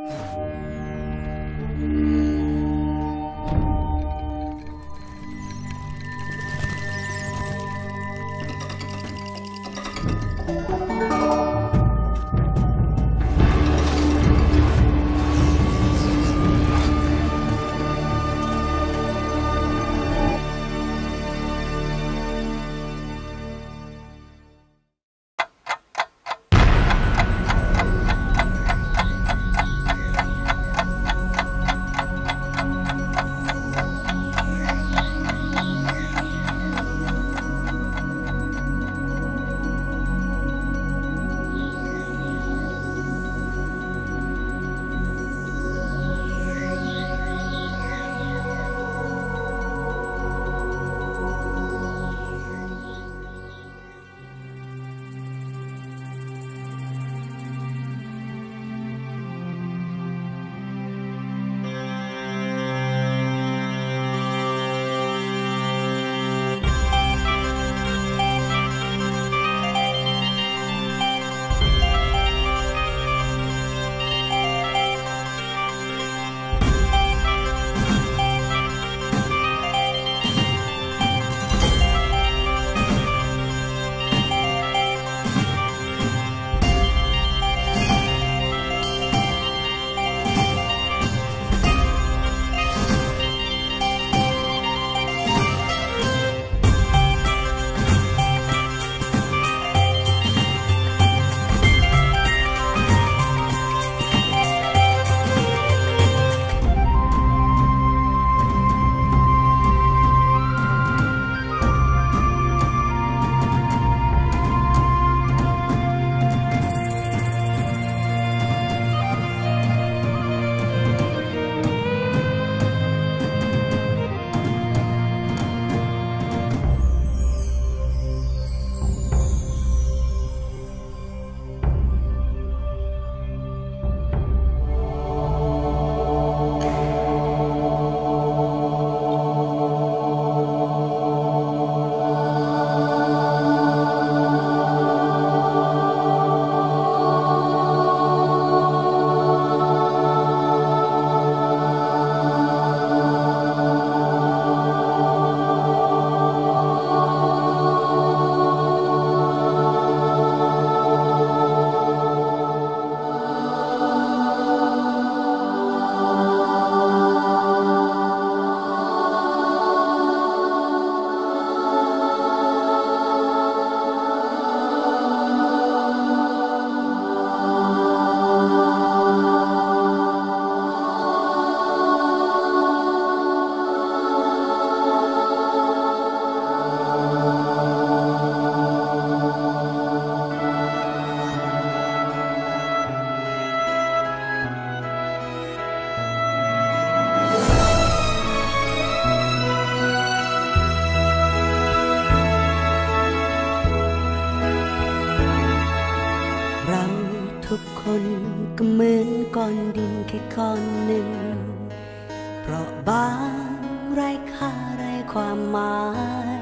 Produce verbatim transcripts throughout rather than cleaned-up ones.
คนก็เหมือนก้อนดินแค่ก้อนหนึ่งเปราะบางไร้ค่าไร้ความหมาย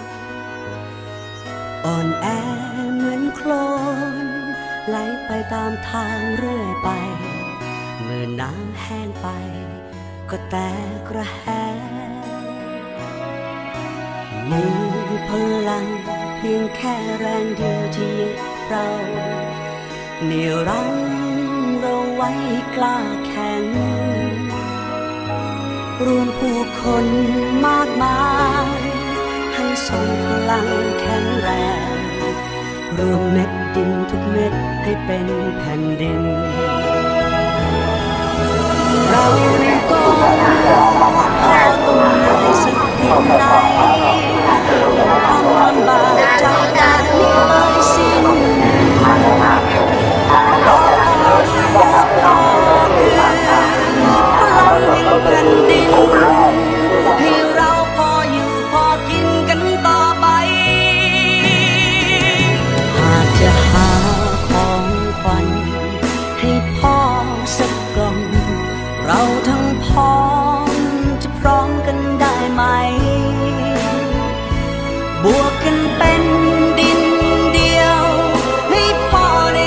อ่อนแอเหมือนโคลนไหลไปตามทางเรื่อยไปเมื่อน้ำแห้งไปก็แตกระแหงมีพลังเพียงแค่แรงเดียวที่ยึดเราเหนี่ยวรั้งเราไว้กล้าแข็งรวมผู้คนมากมายให้ส่งพลังแข็งแรงรวมเม็ดดินทุกเม็ดให้เป็นแผ่นดินเราก็พอตุ้มในสักเพียงใดความลำบากใจการไม่เคยสิ้นเราพอคือพลังแห่งแผ่นดินให้เราพออยู่พอกินกันต่อไปหากจะหาของขวัญให้พ่อสักกล่องเราทั้งพ้องจะพร้อมกันได้ไหมบวกกันเป็นดินเดียวให้พ่อได้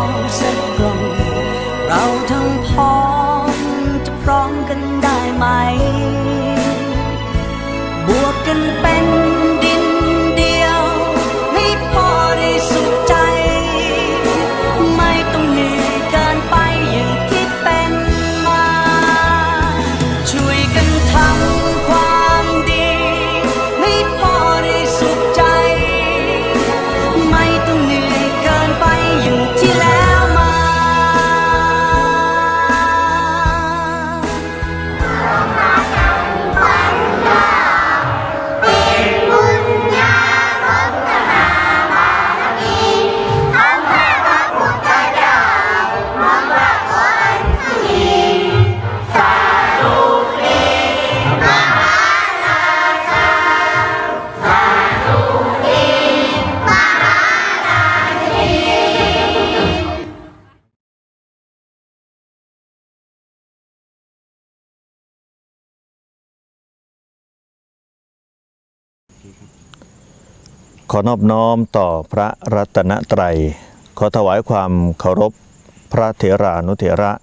สักกล่องเราทั้งพ้องจะพร้อมกันได้ไหมบวกกันเป็นดินเดียวให้พอได้สุขใจไม่ต้องเหนื่อยเกินไปอย่างที่เป็นมาช่วยกันทำความดีให้พอได้สุขใจไม่ต้องเหนื่อยเกินไปอย่างที่แล้วมาขอนอบน้อมต่อพระรัตนตรัยขอถวายความเคารพพระเถรานุเถระ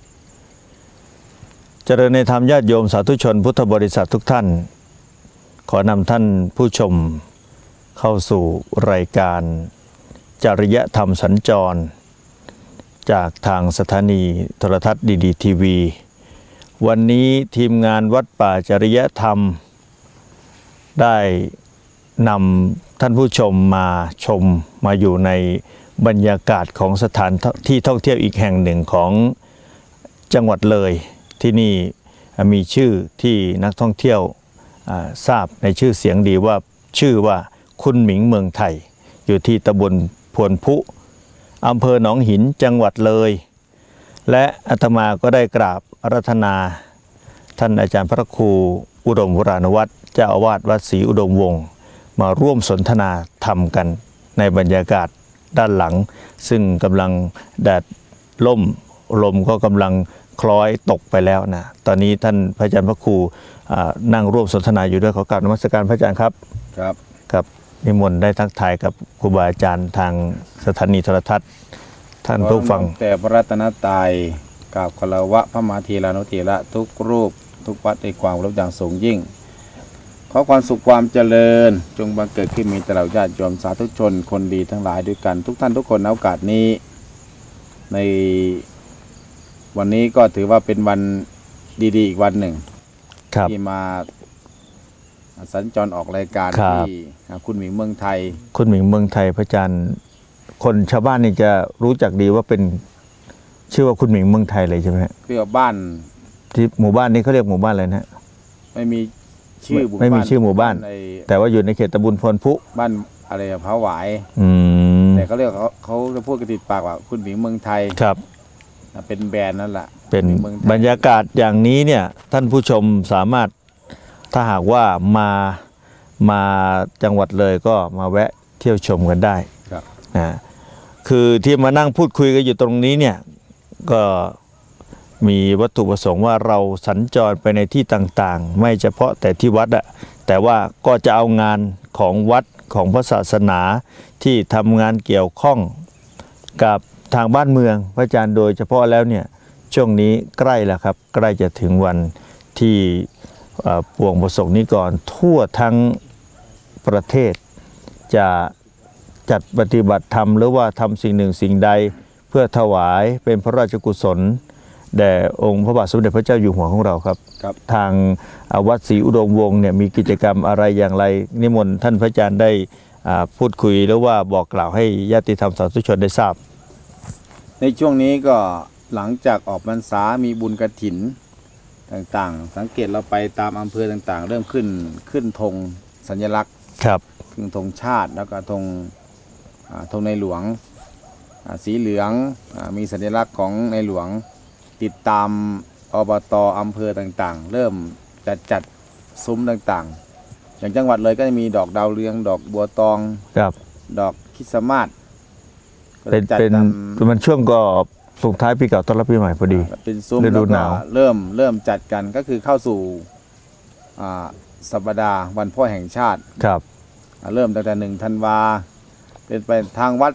เจริญในธรรมญาติโยมสาธุชนพุทธบริษัททุกท่านขอนำท่านผู้ชมเข้าสู่รายการจริยธรรมสัญจรจากทางสถานีโทรทัศน์ดีดีทีวีวันนี้ทีมงานวัดป่าจริยธรรมได้นำท่านผู้ชมมาชมมาอยู่ในบรรยากาศของสถานที่ท่องเที่ยวอีกแห่งหนึ่งของจังหวัดเลยที่นี่มีชื่อที่นักท่องเที่ยวทราบในชื่อเสียงดีว่าชื่อว่าคุณหมิงเมืองไทยอยู่ที่ตำบลพวนพุอำเภอหนองหินจังหวัดเลยและอาตมาก็ได้กราบอาราธนาท่านอาจารย์พระครูอุดมวรานวัฒน์เจ้าอาวาสวัดศรีอุดมวงศ์มาร่วมสนทนาธรรมกันในบรรยากาศด้านหลังซึ่งกำลังแดดล่มลมก็กำลังคล้อยตกไปแล้วนะตอนนี้ท่านพระอาจารย์พระครูนั่งร่วมสนทนาอยู่ด้วยขอกราบนมัสการพระอาจารย์ครับครับครับนิมนต์ได้ทักทายกับครูบาอาจารย์ทางสถานีโทรทัศน์ท่านผู้ฟังแต่พระรัตนตรัยกราบคารวะพระมหาเถรานุเถระทุกรูปทุกวัดในความเคารพอย่างสูงยิ่งขอความสุขความเจริญจงบังเกิดขึ้นมีแต่เราญาติโยมสาธุชนคนดีทั้งหลายด้วยกันทุกท่านทุกคนในโอกาสนี้ในวันนี้ก็ถือว่าเป็นวันดีๆอีกวันหนึ่งที่มาสัญจรออกรายการที่คุณหมิงเมืองไทยคุณหมิงเมืองไทยพระอาจารย์คนชาวบ้านนี่จะรู้จักดีว่าเป็นชื่อว่าคุณหมิงเมืองไทยเลยใช่ไหมเรียกบ้านที่หมู่บ้านนี้เขาเรียกหมู่บ้านอะไรนะไม่มีชื่อไม่มีชื่อหมู่บ้านแต่ว่าอยู่ในเขตตำบลพวนพุบ้านอะไรพระหวายแต่เขาเรียกเขาเขาจะพูดกระติดปากว่าคุณหมิงเมืองไทยครับเป็นแบรนด์นั่นแหละเป็นบรรยากาศอย่างนี้เนี่ยท่านผู้ชมสามารถถ้าหากว่ามามาจังหวัดเลยก็มาแวะเที่ยวชมกันได้ครับนะคือที่มานั่งพูดคุยกันอยู่ตรงนี้เนี่ยก็มีวัตถุประสงค์ว่าเราสัญจรไปในที่ต่างๆไม่เฉพาะแต่ที่วัดอะแต่ว่าก็จะเอางานของวัดของพระศาสนาที่ทำงานเกี่ยวข้องกับทางบ้านเมืองพระอาจารย์โดยเฉพาะแล้วเนี่ยช่วงนี้ใกล้แล้วครับใกล้จะถึงวันที่ปวงประสงค์นิกรทั่วทั้งประเทศจะจัดปฏิบัติธรรมหรือว่าทำสิ่งหนึ่งสิ่งใดเพื่อถวายเป็นพระราชกุศลแด่องค์พระบาทสมเด็จพระเจ้าอยู่หัวของเราครับทางวัดศรีอุดมวงศ์เนี่ยมีกิจกรรมอะไรอย่างไรนิมนต์ท่านพระอาจารย์ได้พูดคุยหรือว่าบอกกล่าวให้ญาติธรรมสาธุชนได้ทราบในช่วงนี้ก็หลังจากออกพรรษามีบุญกฐินต่างๆสังเกตเราไปตามอำเภอต่างๆเริ่มขึ้นขึ้นธงสัญลักษณ์ครับขึ้นธงชาติแล้วก็ธงธงในหลวงสีเหลืองมีสัญลักษณ์ของในหลวงติดตามอบต.อำเภอต่างๆเริ่มจัดจัดซุ้มต่างๆอย่างจังหวัดเลยก็จะมีดอกดาวเรืองดอกบัวตองดอกคริสต์มาสเป็นเป็นมันช่วงก็ส่งท้ายปีเก่าต้อนรับปีใหม่พอดีเป็นซุ้มแล้วก็เริ่มเริ่มจัดกันก็คือเข้าสู่สัปดาห์วันพ่อแห่งชาติครับเริ่มตั้งแต่หนึ่งธันวาเป็นไปทางวัด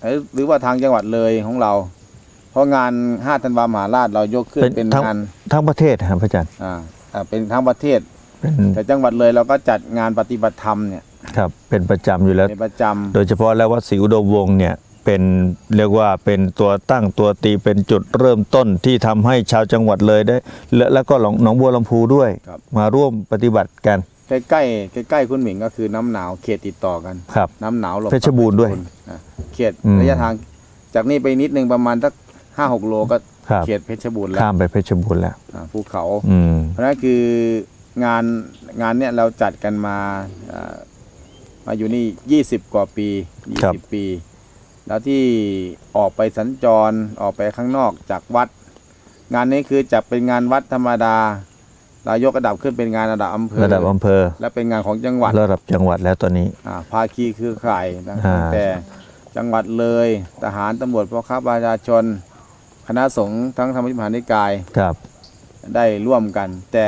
หรือว่าทางจังหวัดเลยของเรา เพราะงานห้าธันวามหาราชเรายกขึ้นเป็นงานทั้งประเทศครับพระอาจารย์อ่าอ่าเป็นทั้งประเทศแต่จังหวัดเลยเราก็จัดงานปฏิบัติธรรมเนี่ยครับเป็นประจำอยู่แล้วเป็นประจำโดยเฉพาะแล้ววัดศรีอุดมวงศ์เนี่ยเป็นเรียกว่าเป็นตัวตั้งตัวตีเป็นจุดเริ่มต้นที่ทำให้ชาวจังหวัดเลยได้แล้วก็หนองบัวลำพูด้วยมาร่วมปฏิบัติกันใกล้ใกล้ใกล้ใกล้คุณหมิงก็คือน้ำหนาวเขตติดต่อกันครับน้ำหนาวหลบเพชรบูรณ์ด้วยเขตระยะทางจากนี้ไปนิดนึงประมาณสักห้าหกโลก็เขตเพชรบูรณ์แล้วข้ามไปเพชรบูรณ์แล้วภูเขาเพราะนั่นคืองานงานเนี้ยเราจัดกันมามาอยู่นี่ยี่สิบกว่าปียี่สิบปีแล้วที่ออกไปสัญจรออกไปข้างนอกจากวัดงานนี้คือจะเป็นงานวัดธรรมดาเรายกระดับขึ้นเป็นงานระดับอำเภอระดับอำเภอและเป็นงานของจังหวัดระดับจังหวัดแล้วตอนนี้ภาคีคือข่ายตั้งแต่จังหวัดเลยทหารตำรวจพ่อค้าประชาชนคณะสงฆ์ทั้งธรรมยุทธมหานิกายได้ร่วมกันแต่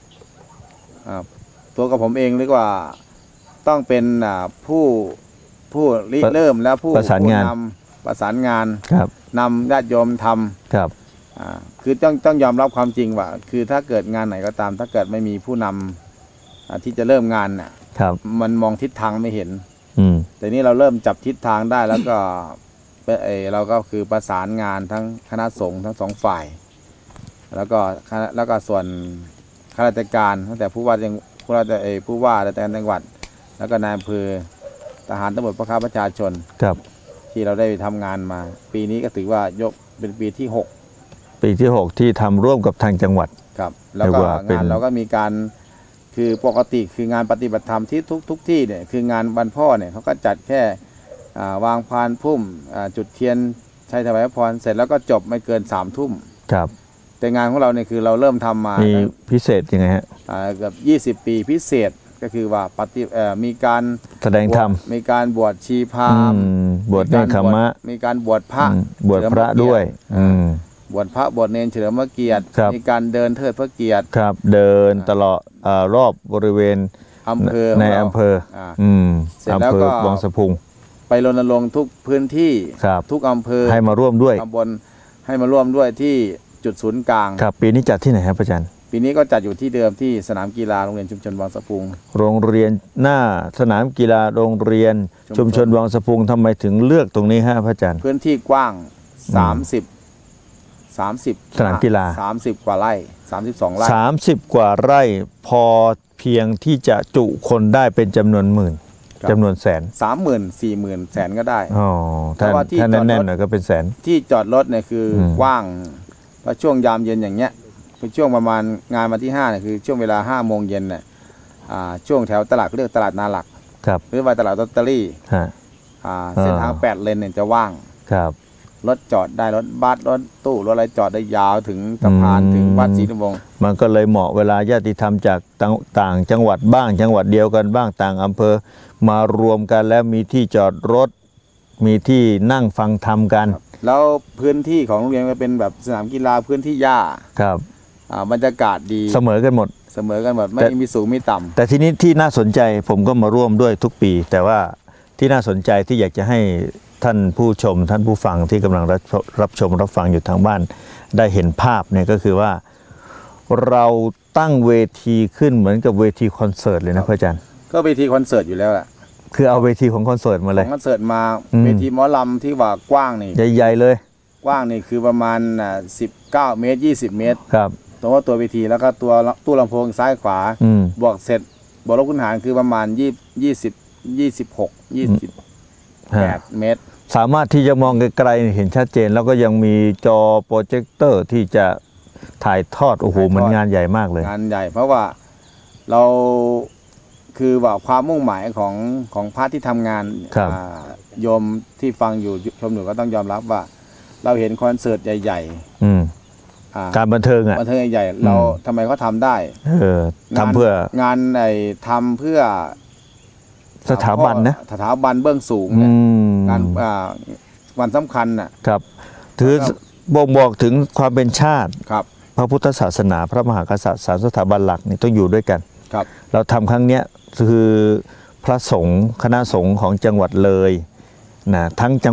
ตัวกับผมเองเรียกว่าต้องเป็นผู้ผู้ริเริ่มและผู้ประสานงานนำประสานงานนำญาติโยมทำครับคือต้องต้องยอมรับความจริงว่าคือถ้าเกิดงานไหนก็ตามถ้าเกิดไม่มีผู้นำที่จะเริ่มงานน่ะมันมองทิศทางไม่เห็นแต่นี้เราเริ่มจับทิศทางได้แล้วก็เออเราก็คือประสานงานทั้งคณะสงฆ์ทั้งสองฝ่ายแล้วก็แล้วก็ส่วนข้าราชการตั้งแต่ผู้ว่าจังผู้ว่าเอผู้ว่าราชการจังหวัดแล้วก็นายอำเภอทหารตำรวจพ่อค้าประชาชนที่เราได้ทำงานมาปีนี้ก็ถือว่ายกเป็นปีที่หกปีที่หกที่ทำร่วมกับทางจังหวัดครับแล้วก็งานเราก็มีการคือปกติคืองานปฏิบัติธรรมที่ทุกทุกที่เนี่ยคืองานวันพ่อเนี่ยเขาก็จัดแค่วางพานพุ่มจุดเทียนใช้ถวายพรเสร็จแล้วก็จบไม่เกินสามทุ่มครับแต่งานของเราเนี่ยคือเราเริ่มทำมามีพิเศษยังไงฮะเกือบยี่สิบปีพิเศษก็คือว่าปฏิมีการแสดงธรรมมีการบวชชีพราหมณ์บวชเนรขมะมีการบวชพระบวชพระด้วยบวชพระบวชเนรเฉลิมพระเกียรติมีการเดินเทิดพระเกียรติครับเดินตลอดรอบบริเวณอำเภอในอำเภอเสร็จแล้วก็วังสะพุงไปรณรงค์ทุกพื้นที่ทุกอำเภอให้มาร่วมด้วยตำบลให้มาร่วมด้วยที่จุดศูนย์กลางครับปีนี้จัดที่ไหนครับอาจารย์ปีนี้ก็จัดอยู่ที่เดิมที่สนามกีฬาโรงเรียนชุมชนวังสะพุงโรงเรียนหน้าสนามกีฬาโรงเรียนชุมชนวังสะพุงทำไมถึงเลือกตรงนี้ฮะพระอาจารย์พื้นที่กว้างสามสิบสามสิบสนามกีฬาสามสิบกว่าไร่สามสิบสองไร่สามสิบกว่าไร่พอเพียงที่จะจุคนได้เป็นจำนวนหมื่นจำนวนแสนสามหมื่นสี่หมื่นแสนก็ได้อ๋อถ้าถ้าแน่นๆหน่อยก็เป็นแสนที่จอดรถเนี่ยคือกว้างเพราะช่วงยามเย็นอย่างเงี้ยเป็นช่วงประมาณงานวันที่ห้าเนี่ยคือช่วงเวลาห้าโมงเย็นเนี่ยช่วงแถวตลาดเขาเรียกตลาดนาหลักหรือว่าตลาดลอตเตอรี่เส้นทางแปดเลนเนี่ยจะว่างรถจอดได้รถบัสรถตู้รถอะไรจอดได้ยาวถึงสะพานถึงวัดศรีนวงศ์มันก็เลยเหมาะเวลาญาติธรรมจากต่างจังหวัดบ้างจังหวัดเดียวกันบ้างต่างอำเภอมารวมกันแล้วมีที่จอดรถมีที่นั่งฟังธรรมกันแล้วพื้นที่ของโรงเรียนก็เป็นแบบสนามกีฬาพื้นที่หญ้าครับบรรยากาศดีเสมอกันหมดเสมอกันหมดไม่มีสูงไม่ต่ำแต่ทีนี้ที่น่าสนใจผมก็มาร่วมด้วยทุกปีแต่ว่าที่น่าสนใจที่อยากจะให้ท่านผู้ชมท่านผู้ฟังที่กำลังรับชมรับฟังอยู่ทางบ้านได้เห็นภาพเนี่ยก็คือว่าเราตั้งเวทีขึ้นเหมือนกับเวทีคอนเสิร์ตเลยนะพระอาจารย์ก็เวทีคอนเสิร์ตอยู่แล้วแหละคือเอาเวทีของคอนเสิร์ตมาเลยคอนเสิร์ตมาเวทีหมอลำที่ว่ากว้างนี่ใหญ่ๆเลยกว้างนี่คือประมาณสิบเก้าเมตรยี่สิบเมตรครับตัวว่าตัวเวทีแล้วก็ตัวตู้ลำโพงซ้ายขวาบวกเสร็จบวกลบคูณหารคือประมาณยี่ยี่สิบยี่สิบหกยี่สิบแปดเมตรสามารถที่จะมองไกลๆเห็นชัดเจนแล้วก็ยังมีจอโปรเจคเตอร์ที่จะถ่ายทอดโอ้โหมันงานใหญ่มากเลยงานใหญ่เพราะว่าเราคือว่าความมุ่งหมายของของพระที่ทำงานโยมที่ฟังอยู่ชมอยู่ก็ต้องยอมรับว่าเราเห็นคอนเสิร์ตใหญ่ๆการบันเทิงอ่ะบันเทิงใหญ่เราทำไมเขาทำได้เออทำเพื่องานไอ้ทำเพื่อสถาบันนะสถาบันเบื้องสูงเนี่ยงานวันสำคัญน่ะครับถือบ่งบอกถึงความเป็นชาติครับพระพุทธศาสนาพระมหากษัตริย์สามสถาบันหลักนี่ต้องอยู่ด้วยกันครับเราทำครั้งเนี้ยคือพระสงฆ์คณะสงฆ์ของจังหวัดเลยนะทั้งจังหวัด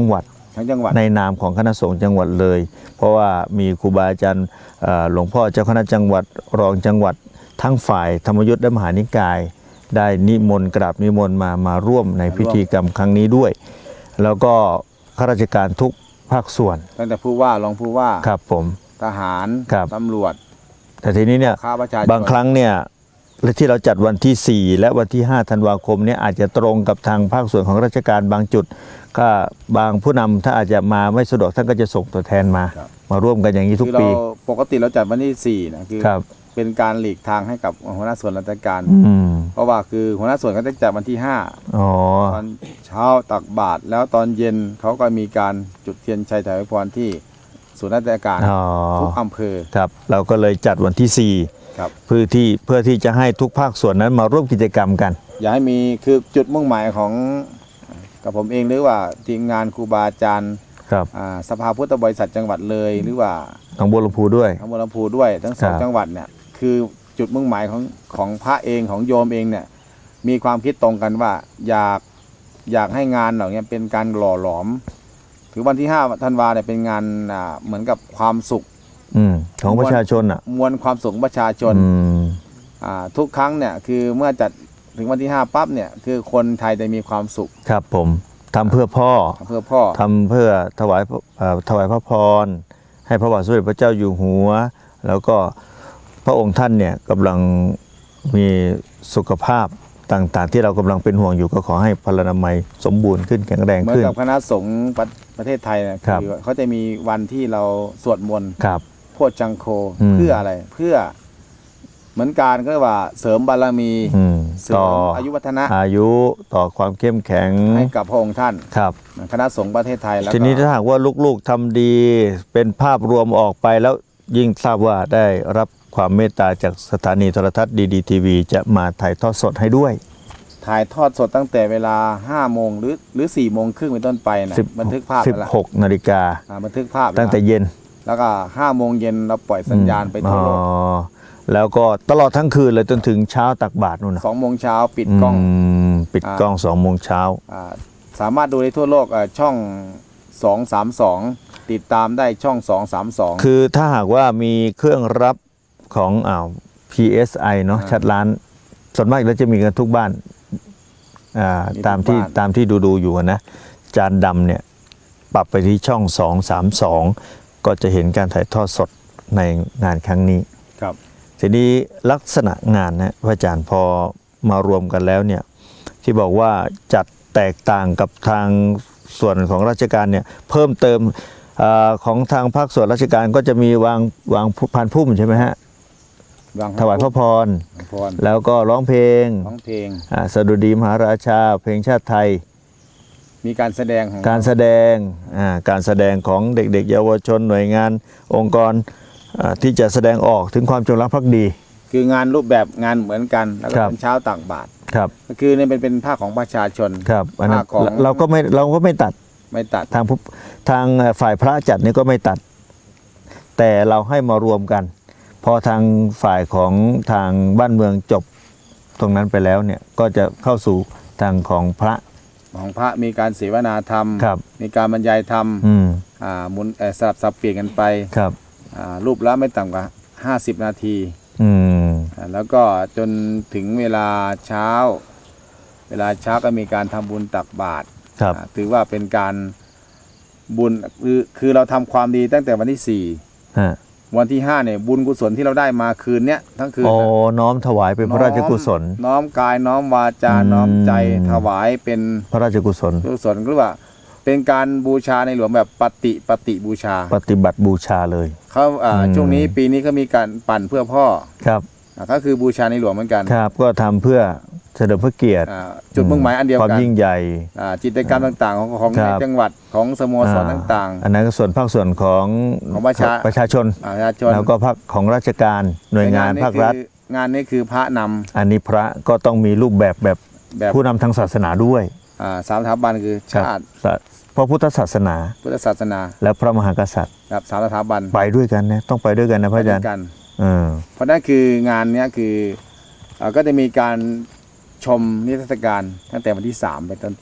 ทั้งจังหวัดในนามของคณะสงฆ์จังหวัดเลย เพราะว่ามีครูบาอาจารย์หลวงพ่อเจ้าคณะจังหวัดรองจังหวัดทั้งฝ่ายธรรมยุทธ์และมหานิกายได้นิมนต์กราบนิมนต์มามาร่วมในพิธีกรรมครั้งนี้ด้วยแล้วก็ข้าราชการทุกภาคส่วนตั้งแต่ผู้ว่ารองผู้ว่าครับผมทหารตำรวจแต่ทีนี้เนี่ยบางครั้งเนี่ยที่เราจัดวันที่สี่และวันที่ห้าธันวาคมเนี่ยอาจจะตรงกับทางภาคส่วนของราชการบางจุดก็บางผู้นำถ้าอาจจะมาไม่สะดวกท่านก็จะส่งตัวแทนมามาร่วมกันอย่างนี้ทุกปีปกติเราจัดวันที่สี่นะคือเป็นการหลีกทางให้กับหัวหน้าส่วนราชการเพราะว่าคือหัวหน้าส่วนเขาจะจัดวันที่ห้าตอนเช้าตักบาตรแล้วตอนเย็นเขาก็มีการจุดเทียนชัยถวายพรที่ศูนย์ราชการทุกอำเภอครับเราก็เลยจัดวันที่สี่เพื่อที่เพื่อที่จะให้ทุกภาคส่วนนั้นมาร่วมกิจกรรมกันอยากให้มีคือจุดมุ่งหมายของกับผมเองหรือว่าทีมงานครูบาอาจารย์สภาพุทธบริษัทจังหวัดเลยหรือว่าหนองบัวลำพูด้วยหนองบัวลำพูด้วยทั้งสองจังหวัดเนี่ยคือจุดมุ่งหมายของของพระเองของโยมเองเนี่ยมีความคิดตรงกันว่าอยากอยากให้งานเหล่านี้เป็นการหล่อหลอมถือวันที่ห้าธันวาเนี่ยเป็นงานเหมือนกับความสุขของประชาชนอ่ะมวลความสุขประชาชนทุกครั้งเนี่ยคือเมื่อจัดถึงวันที่ห้าปั๊บเนี่ยคือคนไทยจะมีความสุขครับผมทำเพื่อพ่อเพื่อพ่อทำเพื่อถวายถวายพระพรให้พระบาทสมเด็จพระเจ้าอยู่หัวแล้วก็พระองค์ท่านเนี่ยกำลังมีสุขภาพต่างๆที่เรากำลังเป็นห่วงอยู่ก็ขอให้พลานามัยสมบูรณ์ขึ้นแข็งแรงขึ้นเหมือนกับคณะสงฆ์ประเทศไทยนะคือเขาจะมีวันที่เราสวดมนต์โพชฌังโฆเพื่ออะไรเพื่อเหมือนการก็ว่าเสริมบารมีเสริมอายุวัฒนะอายุต่อความเข้มแข็งให้กับพระองค์ท่านครับคณะสงฆ์ประเทศไทยแล้วทีนี้ถ้าหากว่าลูกๆทำดีเป็นภาพรวมออกไปแล้วยิ่งทราบว่าได้รับความเมตตาจากสถานีโทรทัศน์ดีดีทีวีจะมาถ่ายทอดสดให้ด้วยถ่ายทอดสดตั้งแต่เวลาห้าโมงหรือหรือสี่โมงครึ่งเป็นต้นไปนะบันทึกภาพสิบหกนาฬิกาบันทึกภาพตั้งแต่เย็นแล้วก็ห้าโมงเย็นเราปล่อยสัญญาณไปทั่วโลกแล้วก็ตลอดทั้งคืนเลยจนถึงเช้าตักบาตรนู่นนะสองโมงเช้าปิดกล้องปิดกล้องสองโมงเช้าสามารถดูได้ทั่วโลกช่องสองสามสองติดตามได้ช่องสองสามสองคือถ้าหากว่ามีเครื่องรับของอ่า พี เอส ไอ เนาะชัดล้านส่วนมากแล้วจะมีกันทุกบ้านตามที่ตามที่ดูดูอยู่นะจานดำเนี่ยปรับไปที่ช่องสองสามสองก็จะเห็นการถ่ายทอดสดในงานครั้งนี้ครับทีนี้ลักษณะงานนะพระอาจารย์พอมารวมกันแล้วเนี่ยที่บอกว่าจัดแตกต่างกับทางส่วนของราชการเนี่ยเพิ่มเติมอของทางภาคส่วนราชการก็จะมีวางวางพานพุ่มใช่ไหมฮะถวายพระพรแล้วก็ร้องเพลงร้องเพลงสดุดีมหาราชาเพลงชาติไทยมีการแสดงของการแสดงการแสดงของเด็กๆเยาวชนหน่วยงานองค์กรที่จะแสดงออกถึงความจงรักภักดีคืองานรูปแบบงานเหมือนกันแล้วก็เป็นเช้าต่างบาทครับก็คือนี่เป็นเป็นภาคของประชาชนครับภาคของเราก็ไม่เราก็ไม่ตัดไม่ตัดทางทางฝ่ายพระจัดนี่ก็ไม่ตัดแต่เราให้มารวมกันพอทางฝ่ายของทางบ้านเมืองจบตรงนั้นไปแล้วเนี่ยก็จะเข้าสู่ทางของพระของพระมีการเสวนาธรรมมีการบรรยายธรรมอ่ามุนสลับสับเปลี่ยนกันไปครับอ่ารูปละไม่ต่ำกว่าห้าสิบนาทีอืมแล้วก็จนถึงเวลาเช้าเวลาเช้าก็มีการทำบุญตักบาตรถือว่าเป็นการบุญคือคือเราทำความดีตั้งแต่วันที่สี่วันที่ห้าเนี่ยบุญกุศลที่เราได้มาคืนเนี้ยทั้งคืนโอ้น้อมถวายเป็นพระราชกุศลน้อมกายน้อมวาจาน้อมใจถวายเป็นพระราชกุศลกุศลหรือว่าเป็นการบูชาในหลวงแบบปฏิปฏิบูชาปฏิบัติบูชาเลยเขาช่วงนี้ปีนี้ก็มีการปั่นเพื่อพ่อครับก็คือบูชาในหลวงเหมือนกันครับก็ทำเพื่อเฉลิมพระเกียรติจุดมุ่งหมายอันเดียวกันความยิ่งใหญ่กิจกรรมต่างๆของของในจังหวัดของสโมสรต่างๆอันนั้นก็ส่วนภาคส่วนของของประชาประชาชนแล้วก็ภาคของราชการหน่วยงานภาครัฐงานนี้คือพระนำอันนี้พระก็ต้องมีรูปแบบแบบผู้นำทางศาสนาด้วยสามสถาบันคือชาติพระพุทธศาสนาพุทธศาสนาและพระมหากษัตริย์ครับสามสถาบันไปด้วยกันนะต้องไปด้วยกันนะพระอาจารย์เพราะนั่นคืองานนี้คือก็จะมีการชมนิทรรศการตั้งแต่วันที่สามเป็นต้นไป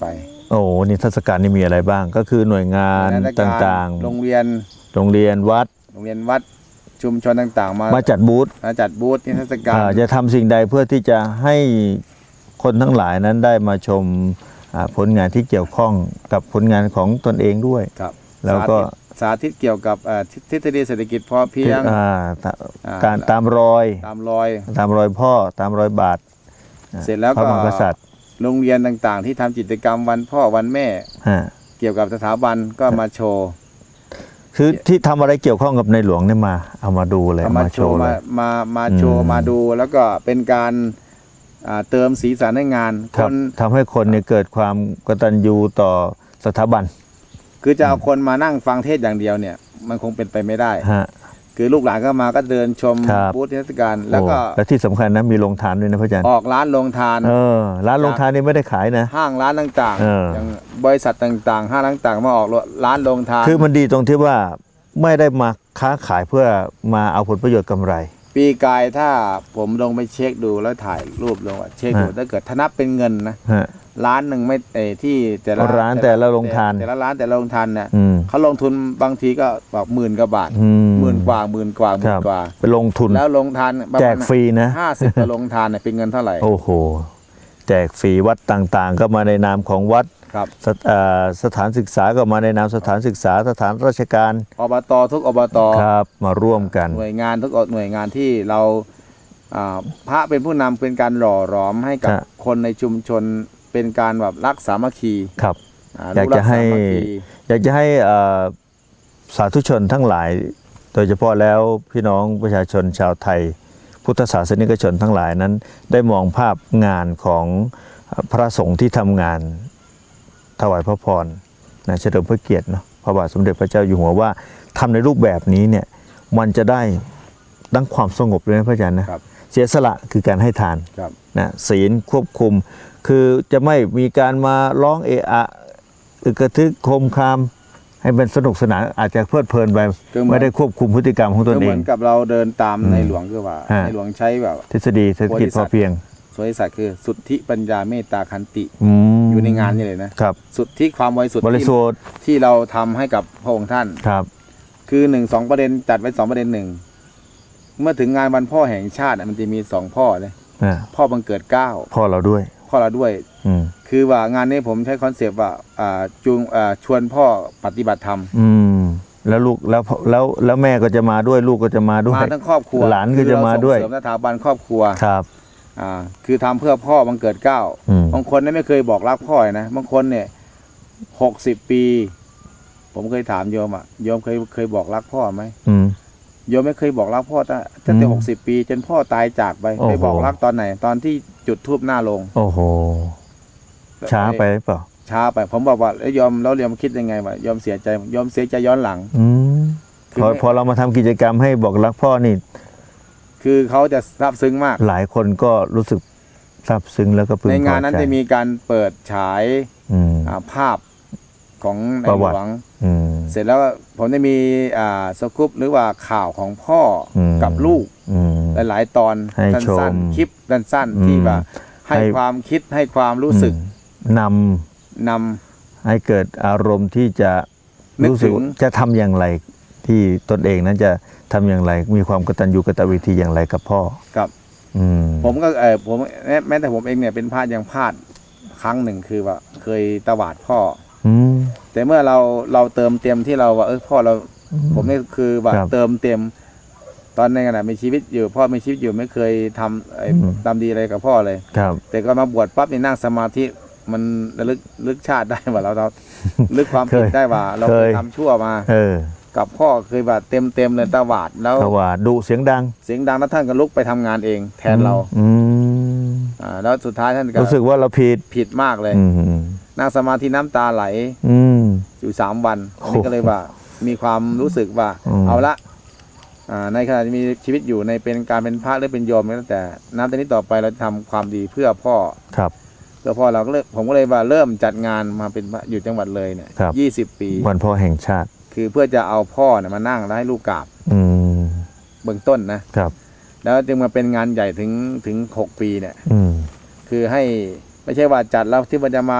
โอ้นิทรรศการนี่มีอะไรบ้างก็คือหน่วยงานต่างๆโรงเรียนโรงเรียนวัดโรงเรียนวัดชุมชนต่างๆมามาจัดบูธมาจัดบูธนิทรรศการจะทำสิ่งใดเพื่อที่จะให้คนทั้งหลายนั้นได้มาชมผลงานที่เกี่ยวข้องกับผลงานของตนเองด้วยครับแล้วก็สาธิตเกี่ยวกับทฤษฎีเศรษฐกิจพอเพียงการตามรอยตามรอยตามรอยพ่อตามรอยบาทเสร็จแล้วก็โรงเรียนต่างๆที่ทำกิจกรรมวันพ่อวันแม่เกี่ยวกับสถาบันก็มาโชว์คือที่ทำอะไรเกี่ยวข้องกับในหลวงเนี่ยมาเอามาดูเลยมาโชว์มามามาโชว์มาดูแล้วก็เป็นการเติมสีสันให้งานคนทำให้คนเนี่ยเกิดความกตัญญูต่อสถาบันคือจะเอาคนมานั่งฟังเทศอย่างเดียวเนี่ยมันคงเป็นไปไม่ได้คือลูกหลานก็มาก็เดินชมบูธนิทรรศการแล้วก็และที่สำคัญนะมีโรงทานด้วยนะพระอาจารย์ออกร้านโรงทานเออร้านโรงทานนี่ไม่ได้ขายนะห้างร้านต่างๆอย่างบริษัทต่างๆห้างต่างๆมาออกร้านโรงทานคือมันดีตรงที่ว่าไม่ได้มาค้าขายเพื่อมาเอาผลประโยชน์กำไรปีกายถ้าผมลงไปเช็คดูแล้วถ่ายรูปลงเช็คดูถ้าเกิดถ้านับเป็นเงินนะร้านหนึ่งไม่เอที่แต่ละร้านแต่ละโรงทานแต่ละร้านแต่ละโรงทานเนี่ยเขาลงทุนบางทีก็แบบหมื่นกว่าบาทหมื่นกว่าหมื่นกว่าหมื่นกว่าไปลงทุนแล้วโรงทานแจกฟรีนะห้าสิบกว่าโรงทานเนี่ยเป็นเงินเท่าไหร่โอ้โหแจกฟรีวัดต่างๆก็มาในนามของวัดส, สถานศึกษาก็มาในนามสถานศึกษาสถานราชการอบตทุกอบตครับมาร่วมกันหน่วยงานทุกหน่วยงานที่เราพระเป็นผู้นำเป็นการหล่อหลอมให้กับคนในชุมชนเป็นการแบบรักสามัคคีครับอยากจะให้อยากจะให้สาธุชนทั้งหลายโดยเฉพาะแล้วพี่น้องประชาชนชาวไทยพุทธศาสนิกชนทั้งหลายนั้นได้มองภาพงานของพระสงฆ์ที่ทำงานถวายพระพรนะเฉลิมพระเกียรติเนาะพระบาทสมเด็จพระเจ้าอยู่หัวว่าทำในรูปแบบนี้เนี่ยมันจะได้ดั้งความสงบเลยนะพระอาจารย์นะเสียสละคือการให้ทานนะศีลควบคุมคือจะไม่มีการมาร้องเอะอะอึกกระทึกโคมคามให้เป็นสนุกสนานอาจจะเพลิดเพลินไปไม่ได้ควบคุมพฤติกรรมของตนเองเหมือนกับเราเดินตามในหลวงคือว่าในหลวงใช้แบบทฤษฎีเศรษฐกิจพอเพียงบริษัทคือสุทธิปัญญาเมตตาขันติอยู่ในงานนี่เลยนะครับสุทธิความบริสุทธิ์ที่เราทำให้กับพระองค์ท่านครับคือหนึ่งสองประเด็นจัดไว้สองประเด็นหนึ่งเมื่อถึงงานวันพ่อแห่งชาติมันจะมีสองพ่อเลยพ่อบังเกิดเกล้าพ่อเราด้วยพ่อเราด้วยคือว่างานนี้ผมใช้คอนเซปต์ว่าจูงชวนพ่อปฏิบัติธรรมแล้วลูกแล้วแล้วแล้วแม่ก็จะมาด้วยลูกก็จะมาด้วยมาทั้งครอบครัวหลานก็จะมาด้วยเสริมสถาบันครอบครัวครับอ่าคือทำเพื่อพ่อบังเกิดเกล้าบางคนเนี่ยไม่เคยบอกรักพ่อนะบางคนเนี่ยหกสิบปีผมเคยถามโยมอ่ะโยมเคยเคยบอกรักพ่อไหมโยมไม่เคยบอกรักพ่อตั้งแต่หกสิบปีจนพ่อตายจากไปไปบอกรักตอนไหนตอนที่จุดธูปหน้าโรงโอ้โหช้าไปหรือเปล่าช้าไปผมบอกว่าแล้วยอมแล้วเรียมคิดยังไงวะยอมเสียใจยอมเสียใจย้อนหลังพอพอเรามาทำกิจกรรมให้บอกรักพ่อนี่คือเขาจะซาบซึ้งมากหลายคนก็รู้สึกซาบซึ้งแล้วก็พึงพอใจในงานนั้นจะมีการเปิดฉายภาพของในหลวงเสร็จแล้วผมจะมีสกู๊ปหรือว่าข่าวของพ่อกับลูกหลายๆตอนสั้นๆคลิปสั้นๆที่ว่าให้ความคิดให้ความรู้สึกนำนำให้เกิดอารมณ์ที่จะรู้สึกจะทำอย่างไรที่ตนเองนั้นจะทำอย่างไรมีความกตัญญูกตเวทีอย่างไรกับพ่อครับผมก็เออผมแม้แต่ผมเองเนี่ยเป็นพลาดยังพลาดครั้งหนึ่งคือว่าเคยตวาดพ่อแต่เมื่อเราเราเติมเต็มที่เราว่าเออพ่อเราผมนี่คือว่าเติมเต็มตอนในขณะมีชีวิตอยู่พ่อมีชีวิตอยู่ไม่เคยทำทำดีอะไรกับพ่อเลยแต่ก็มาบวชปั๊บนี่นั่งสมาธิมันระลึกลึกชาติได้ว่าเราเราลึกความผิดได้ว่าเราเคยทำชั่วมากับพ่อเคยแบบเต็มเต็มเลยตวาดแล้วตวาดดุเสียงดังเสียงดังแล้วท่านก็ลุกไปทำงานเองแทนเราอ่าแล้วสุดท้ายท่านก็รู้สึกว่าเราผิดผิดมากเลยนั่งสมาธิน้ำตาไหลอยู่สามวันอันนี้ก็เลยว่ามีความรู้สึกว่าเอาละในขณะที่มีชีวิตอยู่ในเป็นการเป็นพระหรือเป็นโยมก็แต่นับแต่นี้ต่อไปเราจะทำความดีเพื่อพ่อครับเพื่อพ่อเราก็เลยผมก็เลยว่าเริ่มจัดงานมาเป็นอยู่จังหวัดเลยเนี่ยยี่สิบปีวันพ่อแห่งชาติคือเพื่อจะเอาพ่อเนี่ยมานั่งแล้วให้ลูกกราบเบื้องต้นนะครับแล้วจึงมาเป็นงานใหญ่ถึงถึงหกปีเนี่ยคือให้ไม่ใช่ว่าจัดแล้วที่มันจะมา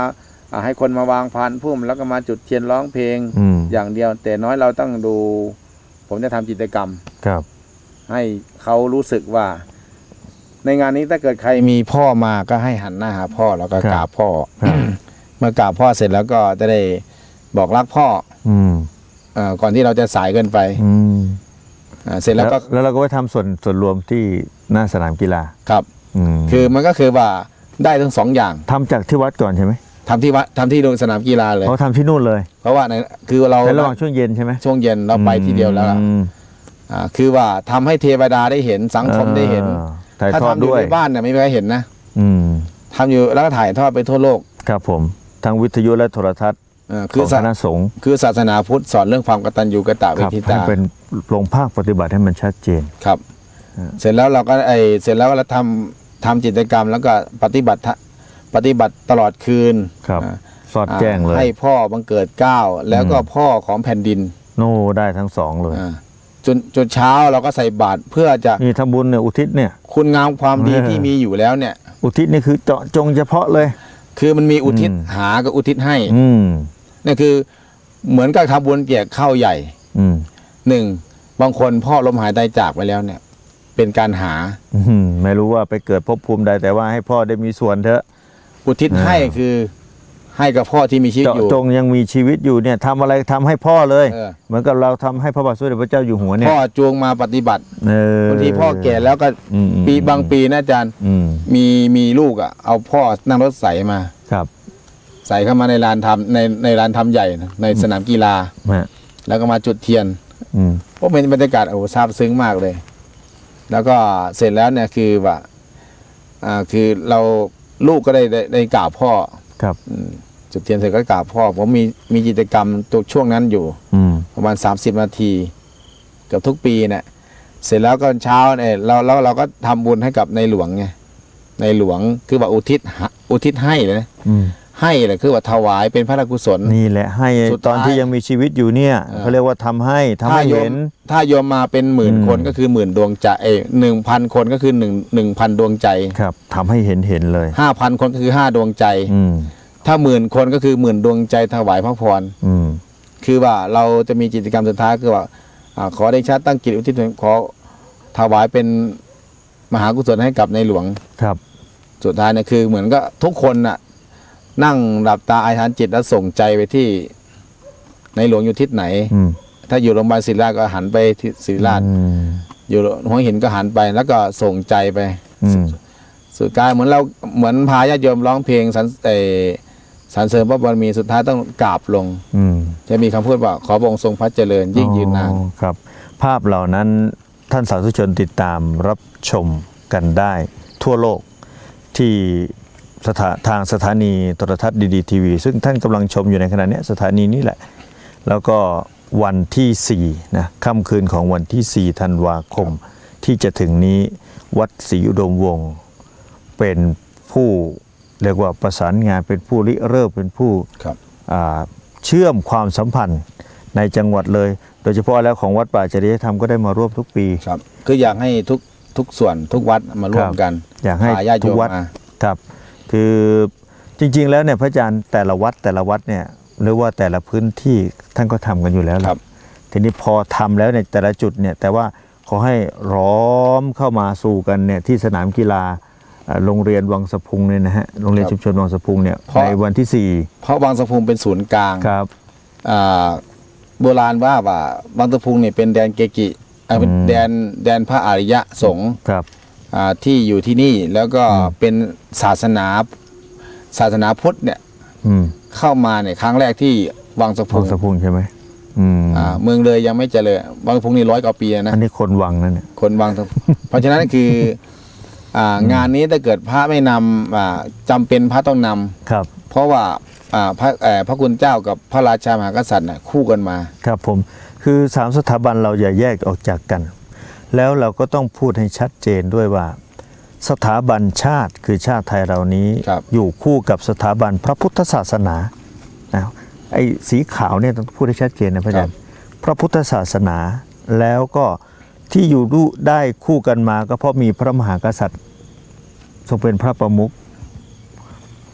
ให้คนมาวางพานพุ่มแล้วก็มาจุดเทียนร้องเพลงอืมอย่างเดียวแต่น้อยเราต้องดู ผมจะทำกิจกรรมครับให้เขารู้สึกว่า ในงานนี้ถ้าเกิดใครมีพ่อมาก็ให้หันหน้าหาพ่อแล้วก็กราบพ่อ เมื่อกราบพ่อเสร็จแล้วก็จะได้บอกรักพ่ออืมเอ่อก่อนที่เราจะสายเกินไปอืมอ่าเสร็จแล้วก็แล้วเราก็ไปทำส่วนส่วนรวมที่หน้าสนามกีฬาครับอืมคือมันก็คือว่าได้ทั้งสองอย่างทำจากที่วัดก่อนใช่ไหมทำที่วัดทำที่โรงสนามกีฬาเลยเขาทำที่นู่นเลยเพราะว่าในคือเราในระหว่างช่วงเย็นใช่ไหมช่วงเย็นเราไปทีเดียวแล้วล่ะอืมอ่าคือว่าทำให้เทวดาได้เห็นสังคมได้เห็นออถ่ายถ้าทอดทำอยู่ด้วยในบ้านเนี่ยไม่มีใครเห็นนะอืมทำอยู่แล้วก็ถ่ายทอดไปทั่วโลกครับผมทั้งวิทยุและโทรทัศน์อ่าขคือองศาคณะสงฆ์คือศาสนาพุทธสอนเรื่องความกตัญญูกตเวครับทิให้ตาเป็นลงภาคปฏิบัติให้มันชัดเจนครับอ่าเสร็จแล้วเราก็ไอเสร็จแล้วเราทำทำกิจกรรมแล้วก็ปฏิบัติทะปฏิบัติตลอดคืนครับอ่าสอดแจ้งเลยให้พ่อบังเกิดเกล้าแล้วก็อืมพ่อของแผ่นดินโน่ได้ทั้งสองเลยอ่าจนจนเช้าเราก็ใส่บาตรเพื่อจะนี่ทำบุญเนี่ยอุทิศเนี่ยคุณงามความดีเออที่มีอยู่แล้วเนี่ยอุทิศนี่คือเจาะจงเฉพาะเลยคือมันมีอุทิศอืมหากับอุทิศให้อืมนี่คือเหมือนกับทำบุญเกี่ยข้าวใหญ่อืมหนึ่งบางคนพ่อล้มหายตายจากไปแล้วเนี่ย เป็นการหาอืมไม่รู้ว่าไปเกิดภพภูมิใดแต่ว่าให้พ่อได้มีส่วนเถอะอุทิศอ่าให้คือให้กับพ่อที่มีชีวิตเจาะอยู่จงยังมีชีวิตอยู่เนี่ยทำอะไรทำให้พ่อเลยเออเหมือนกับเราทำให้พระบาทสมเด็จพระเจ้าอยู่หัวเนี่ยพ่อจูงมาปฏิบัติเออบางทีพ่อแก่แล้วก็อืมอืมปีบางปีนะอาจารย์อืมมีมีลูกอ่ะเอาพ่อนั่งรถใส่มาครับใส่เข้ามาในลานทำในในลานทำใหญ่นะในสนามกีฬาฮะแล้วก็มาจุดเทียนอืมโอ้เป็นบรรยากาศโอ้ซาบซึ้งมากเลย แล้วก็เสร็จแล้วเนี่ยคือว่าอ่าคือเราลูกก็ได้ได้ได้กราบพ่อครับอืมจุดเทียนเสร็จก็กราบพ่อผมมีมีกิจกรรมตัวช่วงนั้นอยู่อืมประมาณ สามสิบ นาทีเกับทุกปีเนี่ยเสร็จแล้วก็เช้าเนี่ยเราเราเราก็ทำบุญให้กับในหลวงไงในหลวงคือว่าอุทิศหะอุทิศให้เลยนะอืมให้เลยคือว่าถวายเป็นพระราชกุศลนี่แหละให้สุดท้ายตอนที่ยังมีชีวิตอยู่เนี่ยเออเขาเรียกว่าทำให้ทำให้โยเห็มนถ้าโยมมาเป็นหมื่นอืมคนก็คือหมื่นดวงใจเอหนึ่งพันคนก็คือหนึ่งหนึ่งพันดวงใจครับทำให้เห็นเห็นเลยห้าพันคนก็คือห้าดวงใจอืมถ้าหมื่นคนก็คือหมื่นดวงใจถวายพระพรอืมคือว่าเราจะมีกิจกรรมสุดท้ายคือว่าอ่าขอได้ชาตั้งกิจอุทิศขอถวายเป็นมหากุศลให้กับในหลวงครับสุดท้ายเนี่ยคือเหมือนก็ทุกคนน่ะนั่งหลับตาอธิษฐานจิตแล้วส่งใจไปที่ในหลวงอยู่ทิศไหนอืมถ้าอยู่โรงพยาบาลศิริราชก็หันไปที่ศิริราชอืมอยู่หัวหินก็หันไปแล้วก็ส่งใจไปอืมสุดท้ายเหมือนเราเหมือนพาญาติโยมร้องเพลงสรรเออสรรเสริญพระบารมีสุดท้ายต้องกราบลงอืมจะมีคำพูดว่าขอพระองค์ทรงพระเจริญยิ่งยืนนานอ๋อครับ ภาพเหล่านั้นท่านสาธุชนติดตามรับชมกันได้ทั่วโลกที่สถาทางสถานีโทรทัศน์ดีดีทีวีซึ่งท่านกำลังชมอยู่ในขณะนี้สถานีนี้แหละ แล้วก็วันที่สี่นะค่ำคืนของวันที่สี่ธันวาคมที่จะถึงนี้วัดศรีอุดมวงศ์เป็นผู้เรียกว่าประสานงานเป็นผู้ริเริ่มเป็นผู้ครับอ่าเชื่อมความสัมพันธ์ในจังหวัดเลย โดยเฉพาะแล้วของวัดป่าจริยธรรมก็ได้มาร่วมทุกปีครับคืออยากให้ทุกทุกส่วนทุกวัดมาร่วมกันอยากให้พญาติโยทุกมวัดมาครับคือจริงๆแล้วเนี่ยพระอาจารย์แต่ละวัดแต่ละวัดเนี่ยหรือว่าแต่ละพื้นที่ท่านก็ทำกันอยู่แล้วครับทีนี้พอทำแล้วในยแต่ละจุดเนี่ยแต่ว่าขอให้ร้อมเข้ามาสู่กันเนี่ยที่สนามกีฬาอ่าโรงเรียนวังสะพุงเนี่ยนะฮะโรงเรียนชุมชนวังสะพุงเนี่ยในวันที่สี่เพราะบางสะพุงเป็นศูนย์กลางครับอ่าโบราณว่าว่าบางสะพุงเนี่ยเป็นแดนเกจิอ่าเป็นอืมแดนแดนพระอริยสงฆ์ครับอ่าที่อยู่ที่นี่แล้วก็อืมเป็นศาสนาศาสนาพุทธเนี่ยอืมเข้ามาเนี่ยครั้งแรกที่วังสะพุวังงสะพุงใช่ไหมอืมอ่าเมืองเลยยังไม่เจริญวังสะพุงนี่ร้อยกว่าปีนะอันนี้คนวังนั่นเนี่ยคนวังสะพุง เพราะฉะนั้นคืออ่างานนี้ถ้าเกิดพระไม่นำอ่าจำเป็นพระต้องนำครับเพราะว่าอ่าพระเอ่อพระคุณเจ้ากับพระราชามหากษัตริย์น่ะคู่กันมาครับผมคือสามสถาบันเราอย่าแยกออกจากกัน แล้วเราก็ต้องพูดให้ชัดเจนด้วยว่า สถาบันชาติคือชาติไทยเรานี้ครับอยู่คู่กับสถาบันพระพุทธศาสนานะไอ้สีขาวเนี่ยต้องพูดให้ชัดเจนนะพระอาจารย์พระพุทธศาสนาแล้วก็ที่อยู่ดูได้คู่กันมาก็เพราะมีพระมหากษัตริย์ทรงเป็นพระประมุข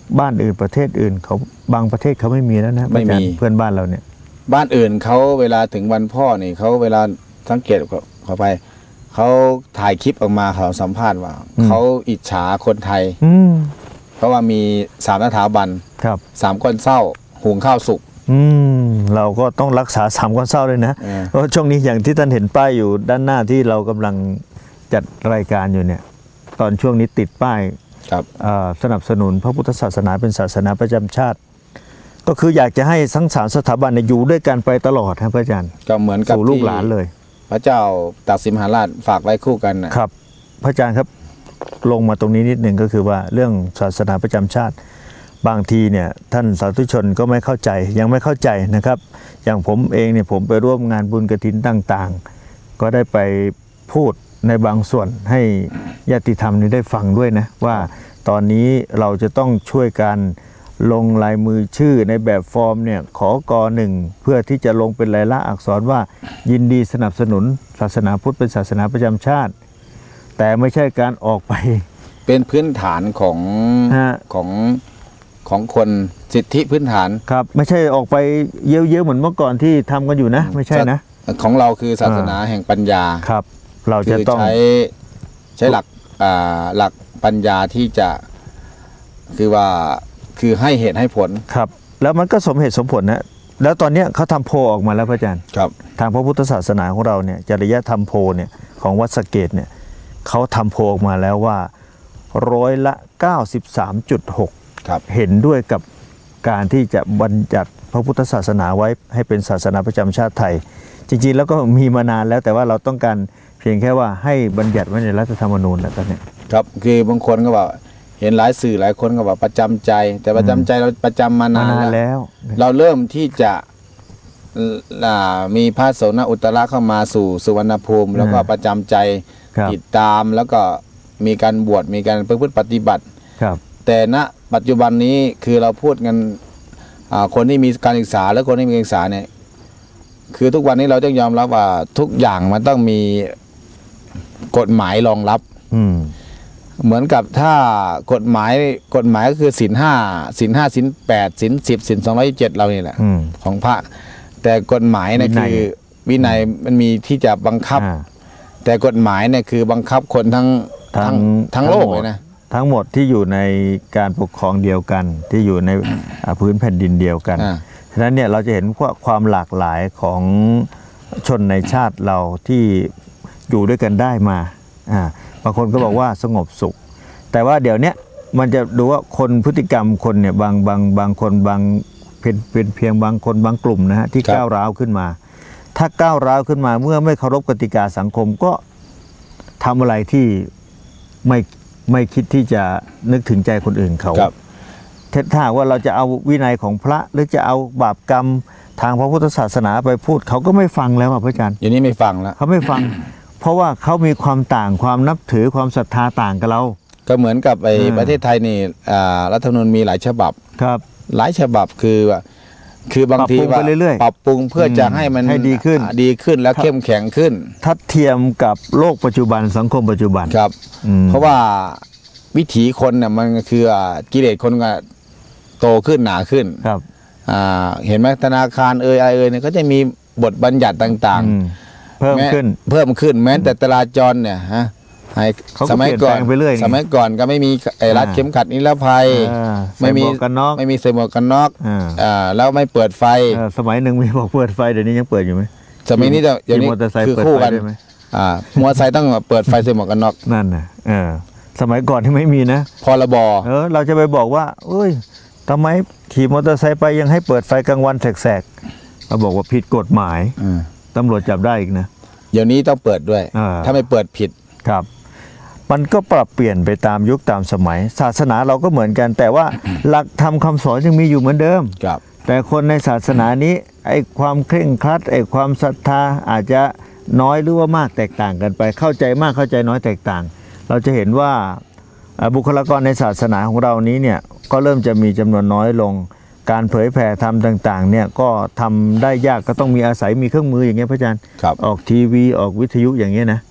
บ้านอื่นประเทศอื่นเขาบางประเทศเขาไม่มีแล้วนะไม่มีเพื่อนบ้านเราเนี่ยบ้านอื่นเขาเวลาถึงวันพ่อนี่เขาเวลาสังเกตเขาไปเขาถ่ายคลิปออกมาเขาสัมภาษณ์ว่าเขาอิจฉาคนไทยเพราะว่ามีสามสถาบันครับสามก้อนเศร้าหุงข้าวสุกอืมเราก็ต้องรักษาสามก้อนเศร้าเลยนะเพราะช่วงนี้อย่างที่ท่านเห็นป้ายอยู่ด้านหน้าที่เรากำลังจัดรายการอยู่เนี่ยตอนช่วงนี้ติดป้ายสนับสนุนพระพุทธศาสนาเป็นศาสนาประจำชาติก็คืออยากจะให้ทั้งสามสถาบันอยู่ด้วยกันไปตลอดครับพระอาจารย์ก็เหมือนกับลูกหลานเลยพระเจ้าตากสินมหาราชฝากไว้คู่กันนะครับพระอาจารย์ครับลงมาตรงนี้นิดหนึ่งก็คือว่าเรื่องศาสนาประจำชาติบางทีเนี่ยท่านสาธุชนก็ไม่เข้าใจยังไม่เข้าใจนะครับอย่างผมเองเนี่ยผมไปร่วมงานบุญกฐินต่างๆก็ได้ไปพูดในบางส่วนให้ญาติธรรมนี้ได้ฟังด้วยนะว่าตอนนี้เราจะต้องช่วยกันลงลายมือชื่อในแบบฟอร์มเนี่ยขอกอหนึ่งเพื่อที่จะลงเป็นลายลักษณ์อักษรว่ายินดีสนับสนุนศาสนาพุทธเป็นศาสนาประจำชาติแต่ไม่ใช่การออกไปเป็นพื้นฐานของของของคนสิทธิพื้นฐานครับไม่ใช่ออกไปเยอะๆเหมือนเมื่อก่อนที่ทำกันอยู่นะไม่ใช่นะของเราคือศาสนาแห่งปัญญาครับเราจะต้องใช้ใช้หลักหลักปัญญาที่จะคือว่าคือให้เหตุให้ผลครับแล้วมันก็สมเหตุสมผลนะแล้วตอนนี้เขาทำโพออกมาแล้วพระอาจารย์ครับทางพระพุทธศาสนาของเราเนี่ยจริยธรรมโพเนี่ยของวัดสะเกษเนี่ยเขาทำโพออกมาแล้วว่าร้อยละ เก้าสิบสามจุดหกครับเห็นด้วยกับการที่จะบัญญัติพระพุทธศาสนาไว้ให้เป็นศาสนาประจำชาติไทยจริงๆแล้วก็มีมานานแล้วแต่ว่าเราต้องการเพียงแค่ว่าให้บัญญัติไว้ในรัฐธรรมนูญแล้วตอนนี้ครับคือบางคนก็บอกเห็นหลายสื่อหลายคนก็บอกประจำใจแต่ประจำใจเราประจำมานานแล้วเราเริ่มที่จะมีพระโสนอุตระเข้ามาสู่สุวรรณภูมิแล้วก็ประจำใจติดตามแล้วก็มีการบวชมีการประพฤติปฏิบัติแต่ณปัจจุบันนี้คือเราพูดกันคนที่มีการศึกษาและคนที่มีการศึกษาเนี่ยคือทุกวันนี้เราต้องยอมรับว่าทุกอย่างมันต้องมีกฎหมายรองรับเหมือนกับถ้ากฎหมายกฎหมายก็คือศีลห้าศีลห้าศีลแปดศีลสิบศีลสองร้อยเจ็ดเราเนี่ยแหละของพระแต่กฎหมายเนี่ยคือวินัยมันมีที่จะบังคับแต่กฎหมายเนี่ยคือบังคับคนทั้งทั้งทั้งโลกเลยนะทั้งหมดที่อยู่ในการปกครองเดียวกันที่อยู่ในพื้นแผ่นดินเดียวกันฉะนั้นเนี่ยเราจะเห็นว่าความหลากหลายของชนในชาติเราที่อยู่ด้วยกันได้มาอ่าบางคนก็บอกว่าสงบสุขแต่ว่าเดี๋ยวนี้มันจะดูว่าคนพฤติกรรมคนเนี่ยบางบางบางคนบางเป็นเป็นเพียงบางคนบางกลุ่มนะฮะที่ก้าวร้าวขึ้นมาถ้าก้าวร้าวขึ้นมาเมื่อไม่เคารพกติกาสังคมก็ทำอะไรที่ไม่ไม่คิดที่จะนึกถึงใจคนอื่นเขาถ้าว่าเราจะเอาวินัยของพระหรือจะเอาบาปกรรมทางพระพุทธศาสนาไปพูดเขาก็ไม่ฟังแล้วอ่ะพระอาจารย์อย่างนี้ไม่ฟังแล้วเขาไม่ฟังเพราะว่าเขามีความต่างความนับถือความศรัทธาต่างกับเราก็เหมือนกับไอ้ประเทศไทยนี่รัฐธรรมนูญมีหลายฉบับครับหลายฉบับคือว่าคือบางทีว่าปรับปรุงเพื่อจะให้มันให้ดีขึ้นดีขึ้นแล้วเข้มแข็งขึ้นทัดเทียมกับโลกปัจจุบันสังคมปัจจุบันครับเพราะว่าวิถีคนเนี่ยมันคือกิเลสคนก็โตขึ้นหนาขึ้นครับเห็นไหมธนาคารเอ่ยอะไรเอ่ยเนี่ยก็จะมีบทบัญญัติต่างๆเพิ่มขึ้นเพิ่มขึ้นแม้แต่จราจรเนี่ยฮะสมัยก่อนสมัยก่อนก็ไม่มีไอ้รัดเข็มขัดนิรภัยไม่มีกันน็อกไม่มีใส่หมวกกันน็อกแล้วไม่เปิดไฟสมัยหนึ่งมีบอกเปิดไฟเดี๋ยวนี้ยังเปิดอยู่ไหมสมัยนี้จะอย่างนี้คือคู่กันมอเตอร์ไซค์ต้องเปิดไฟใส่หมวกกันน็อกนั่นนะสมัยก่อนที่ไม่มีนะพรบเออเราจะไปบอกว่าเอ้ยทำไมขี่มอเตอร์ไซค์ไปยังให้เปิดไฟกลางวันแสกๆเราบอกว่าผิดกฎหมายตำรวจจับได้อีกนะเดี๋ยวนี้ต้องเปิดด้วยถ้าไม่เปิดผิดครับมันก็ปรับเปลี่ยนไปตามยุคตามสมัยศาสนาเราก็เหมือนกันแต่ว่าหลักธรรมคำสอนยังมีอยู่เหมือนเดิมครับแต่คนในศาสนานี้ไอ้ความเคร่งครัดไอ้ความศรัทธาอาจจะน้อยหรือว่ามากแตกต่างกันไปเข้าใจมากเข้าใจน้อยแตกต่างเราจะเห็นว่าบุคลากรในศาสนาของเรานี้เนี่ยก็เริ่มจะมีจำนวนน้อยลงการเผยแผ่ธรรมต่างๆเนี่ยก็ทำได้ยากก็ต้องมีอาศัยมีเครื่องมืออย่างเงี้ยพระอาจารย์ออกทีวีออกวิทยุอย่างเงี้ยนะ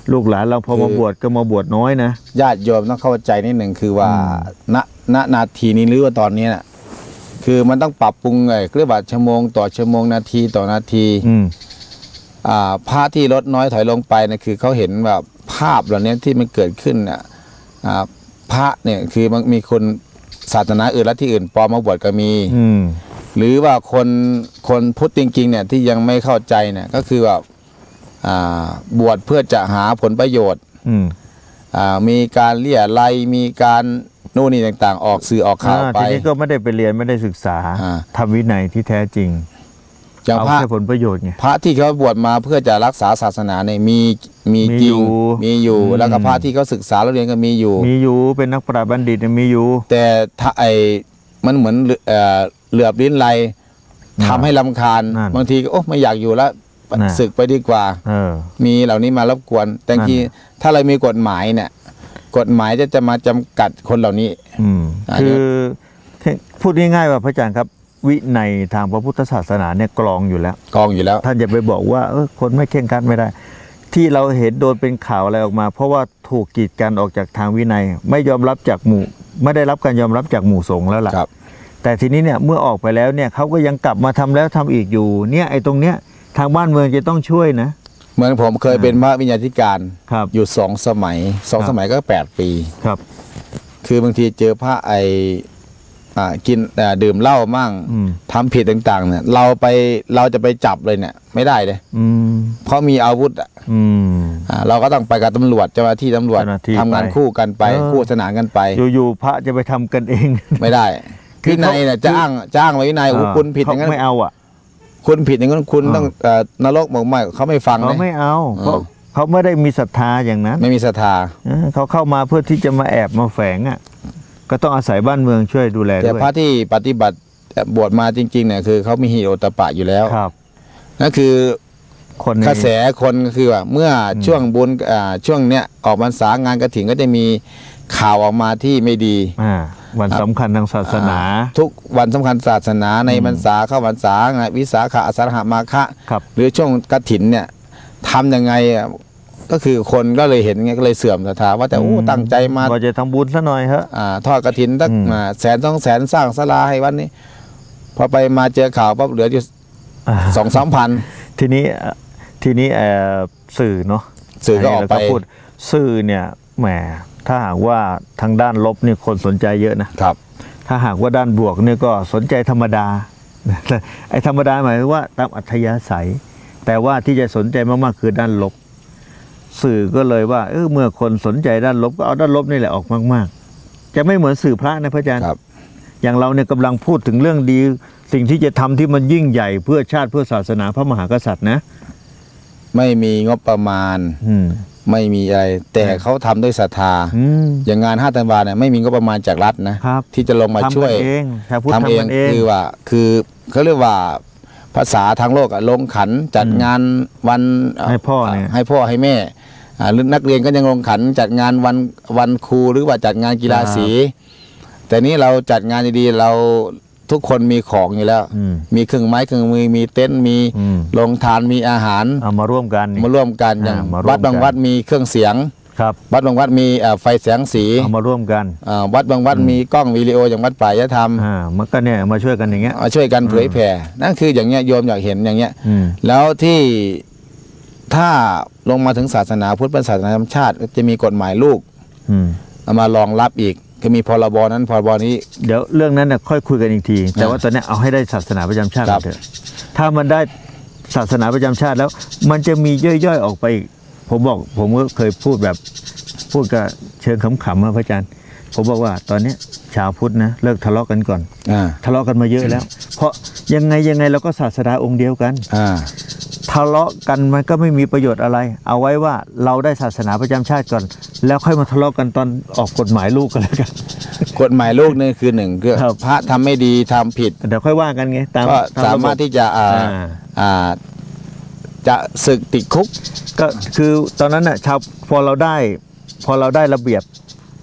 ลูกหลานเราพอมาบวชก็มาบวชน้อยนะญาติโยมต้องเข้าใจนิดหนึ่งคือว่าณณนาทีนี้หรือว่าตอนนี้น่ะคือมันต้องปรับปรุงไงเรียกว่าชั่วโมงต่อชั่วโมงนาทีต่อนาทีอ่าพระที่ลดน้อยถอยลงไปนะคือเขาเห็นแบบภาพเหล่านี้ที่มันเกิดขึ้นอ่ะอ่าพระเนี่ยคือมันมีคนศาสนาอื่นและที่อื่นปลอมมาบวชก็มีหรือว่าคนคนพุทธจริงๆเนี่ยที่ยังไม่เข้าใจเนี่ยก็คือว่าบวชเพื่อจะหาผลประโยชน์มีการเลี่ยไลมีการนู่นนี่ต่างๆออกสื่อออกข่าวไปทีนี้ก็ไม่ได้ไปเรียนไม่ได้ศึกษาทำวินัยที่แท้จริงอย่างพระผลประโยชน์ไงพระที่เขาบวชมาเพื่อจะรักษาศาสนาเนี่ยมีมีจริงมีอยู่แล้วก็พระที่เขาศึกษาแล้วเรียนก็มีอยู่มีอยู่เป็นนักปราชญ์บัณฑิตมีอยู่แต่ถ้าไอมันเหมือนเหลือบลิ้นไลทำให้รำคาญบางทีก็โอ้ไม่อยากอยู่แล้วศึกไปดีกว่ามีเหล่านี้มารบกวนแต่ทีถ้าเรามีกฎหมายเนี่ยกฎหมายจะจะมาจำกัดคนเหล่านี้คือพูดง่ายๆว่าพระอาจารย์ครับวินัยทางพระพุทธศาสนาเนี่ยกรองอยู่แล้วกรองอยู่แล้วท่านอย่าไปบอกว่าเออคนไม่เข่งขันไม่ได้ที่เราเห็นโดนเป็นข่าวอะไรออกมาเพราะว่าถูกกีดกันออกจากทางวินัยไม่ยอมรับจากหมู่ไม่ได้รับการยอมรับจากหมู่สงฆ์แล้วล่ะแต่ทีนี้เนี่ยเมื่อออกไปแล้วเนี่ยเขาก็ยังกลับมาทำแล้วทำอีกอยู่เนี่ยไอ้ตรงเนี้ยทางบ้านเมืองจะต้องช่วยนะเหมือนผมเคยเป็นพระวิญญาธิการอยู่สองสมัยสองสมัยก็แปดปีครับคือบางทีเจอพระไอกินดื่มเหล้ามั่งทำผิดต่างๆเนี่ยเราไปเราจะไปจับเลยเนี่ยไม่ได้เลยเพราะมีอาวุธอ่ะเราก็ต้องไปกับตำรวจเจ้าหน้าที่ตำรวจทำงานคู่กันไปคู่สนานกันไปอยู่ๆพระจะไปทำกันเองไม่ได้วินัยเนี่ยจ้างจ้างไว้วินัยคุณผิดอย่างนั้นไม่เอาอ่ะคุณผิดอย่างนั้นคุณต้องนรกหมกไหมเขาไม่ฟังเขาไม่เอาเพราะเขาไม่ได้มีศรัทธาอย่างนั้นไม่มีศรัทธาเขาเข้ามาเพื่อที่จะมาแอบมาแฝงอ่ะก็ต้องอาศัยบ้านเมืองช่วยดูแลด้วยแต่พระที่ปฏิบัติบวชมาจริงๆเนี่ยคือเขามีฮิโอตปะอยู่แล้วครับนั่นคือคนกระแสคนก็คือว่าเมื่อช่วงบุญช่วงเนี้ยออกพรรษางานกฐินก็จะมีข่าวออกมาที่ไม่ดีวันสำคัญทางศาสนาทุกวันสำคัญศาสนาในพรรษาเข้าพรรษาวิสาขะอสารหมาฆะหรือช่วงกฐินเนี่ยทำยังไงก็คือคนก็เลยเห็นไงก็เลยเสื่อมศรัทธาว่าแต่โอ้ตั้งใจมาก็จะทำบุญซะหน่อยฮะทอดกฐินตั้งแสนสองแสนสร้างศาลาให้วันนี้พอไปมาเจอข่าวปั๊บเหลืออยู่สองสามพันทีนี้ทีนี้สื่อเนาะสื่อก็ออกไปพูดสื่อเนี่ยแหมถ้าหากว่าทางด้านลบนี่คนสนใจเยอะนะครับถ้าหากว่าด้านบวกนี่ก็สนใจธรรมดาไอ้ธรรมดาหมายว่าตามอัธยาศัยแต่ว่าที่จะสนใจมากๆคือด้านลบสื่อก็เลยว่าเออเมื่อคนสนใจด้านลบก็เอาด้านลบนี่แหละออกมากๆจะไม่เหมือนสื่อพระนะพระอาจารย์อย่างเราเนี่ยกำลังพูดถึงเรื่องดีสิ่งที่จะทำที่มันยิ่งใหญ่เพื่อชาติเพื่อศาสนาพระมหากษัตริย์นะไม่มีงบประมาณไม่มีอะไรแต่เขาทำด้วยศรัทธาอย่างงานห้าธันวาเนี่ยไม่มีงบประมาณจากรัฐนะที่จะลงมาช่วยทำเองคือว่าคือเขาเรียกว่าภาษาทางโลกลงขันจัดงานวันให้พ่อเนี่ยให้พ่อให้แม่หรือนักเรียนก็ยังลงขันจัดงานวันวันครูหรือว่าจัดงานกีฬาสีแต่นี้เราจัดงานดีๆเราทุกคนมีของอยู่แล้วมีเครื่องไม้เครื่องมือมีเต็นท์มีโรงทานมีอาหารเอามาร่วมกันมาร่วมกันอย่างวัดบางวัดมีเครื่องเสียงครับวัดบางวัดมีไฟแสงสีเอามาร่วมกันวัดบางวัดมีกล้องวิดีโออย่างวัดป่ายธรรมมันก็เนี่ยมาช่วยกันอย่างเงี้ยมาช่วยกันเผยแผ่นั่นคืออย่างเงี้ยโยมอยากเห็นอย่างเงี้ยแล้วที่ถ้าลงมาถึงศาสนาพุทธเป็นศาสนาธรรมชาติจะมีกฎหมายลูกเอามารองรับอีกก็มีพรบนั้นพรบนี้เดี๋ยวเรื่องนั้นเนี่ยค่อยคุยกันอีกทีแต่ว่าตอนนี้เอาให้ได้ศาสนาประจำชาติเถอะถ้ามันได้ศาสนาประจำชาติแล้วมันจะมีย่อยๆออกไปอีกผมบอกผมก็เคยพูดแบบพูดกับเชิงขำๆนะพระอาจารย์ผมบอกว่าตอนนี้ชาวพุทธนะเลิกทะเลาะกันก่อนทะเลาะกันมาเยอะแล้วเพราะยังไงยังไงเราก็ศาสดาองค์เดียวกันทะเลาะกันมันก็ไม่มีประโยชน์อะไรเอาไว้ว่าเราได้ศาสนาประจำชาติก่อนแล้วค่อยมาทะเลาะกันตอนออกกฎหมายลูกกันแล้วกันกฎหมายลูกนี่คือหนึ่งคือพระทำไม่ดีทำผิดเดี๋ยวค่อยว่ากันไงตามก็สามารถที่จะอ่าอ่าจะศึกติดคุกก็คือตอนนั้นน่ะชาวพอเราได้พอเราได้ระเบียบ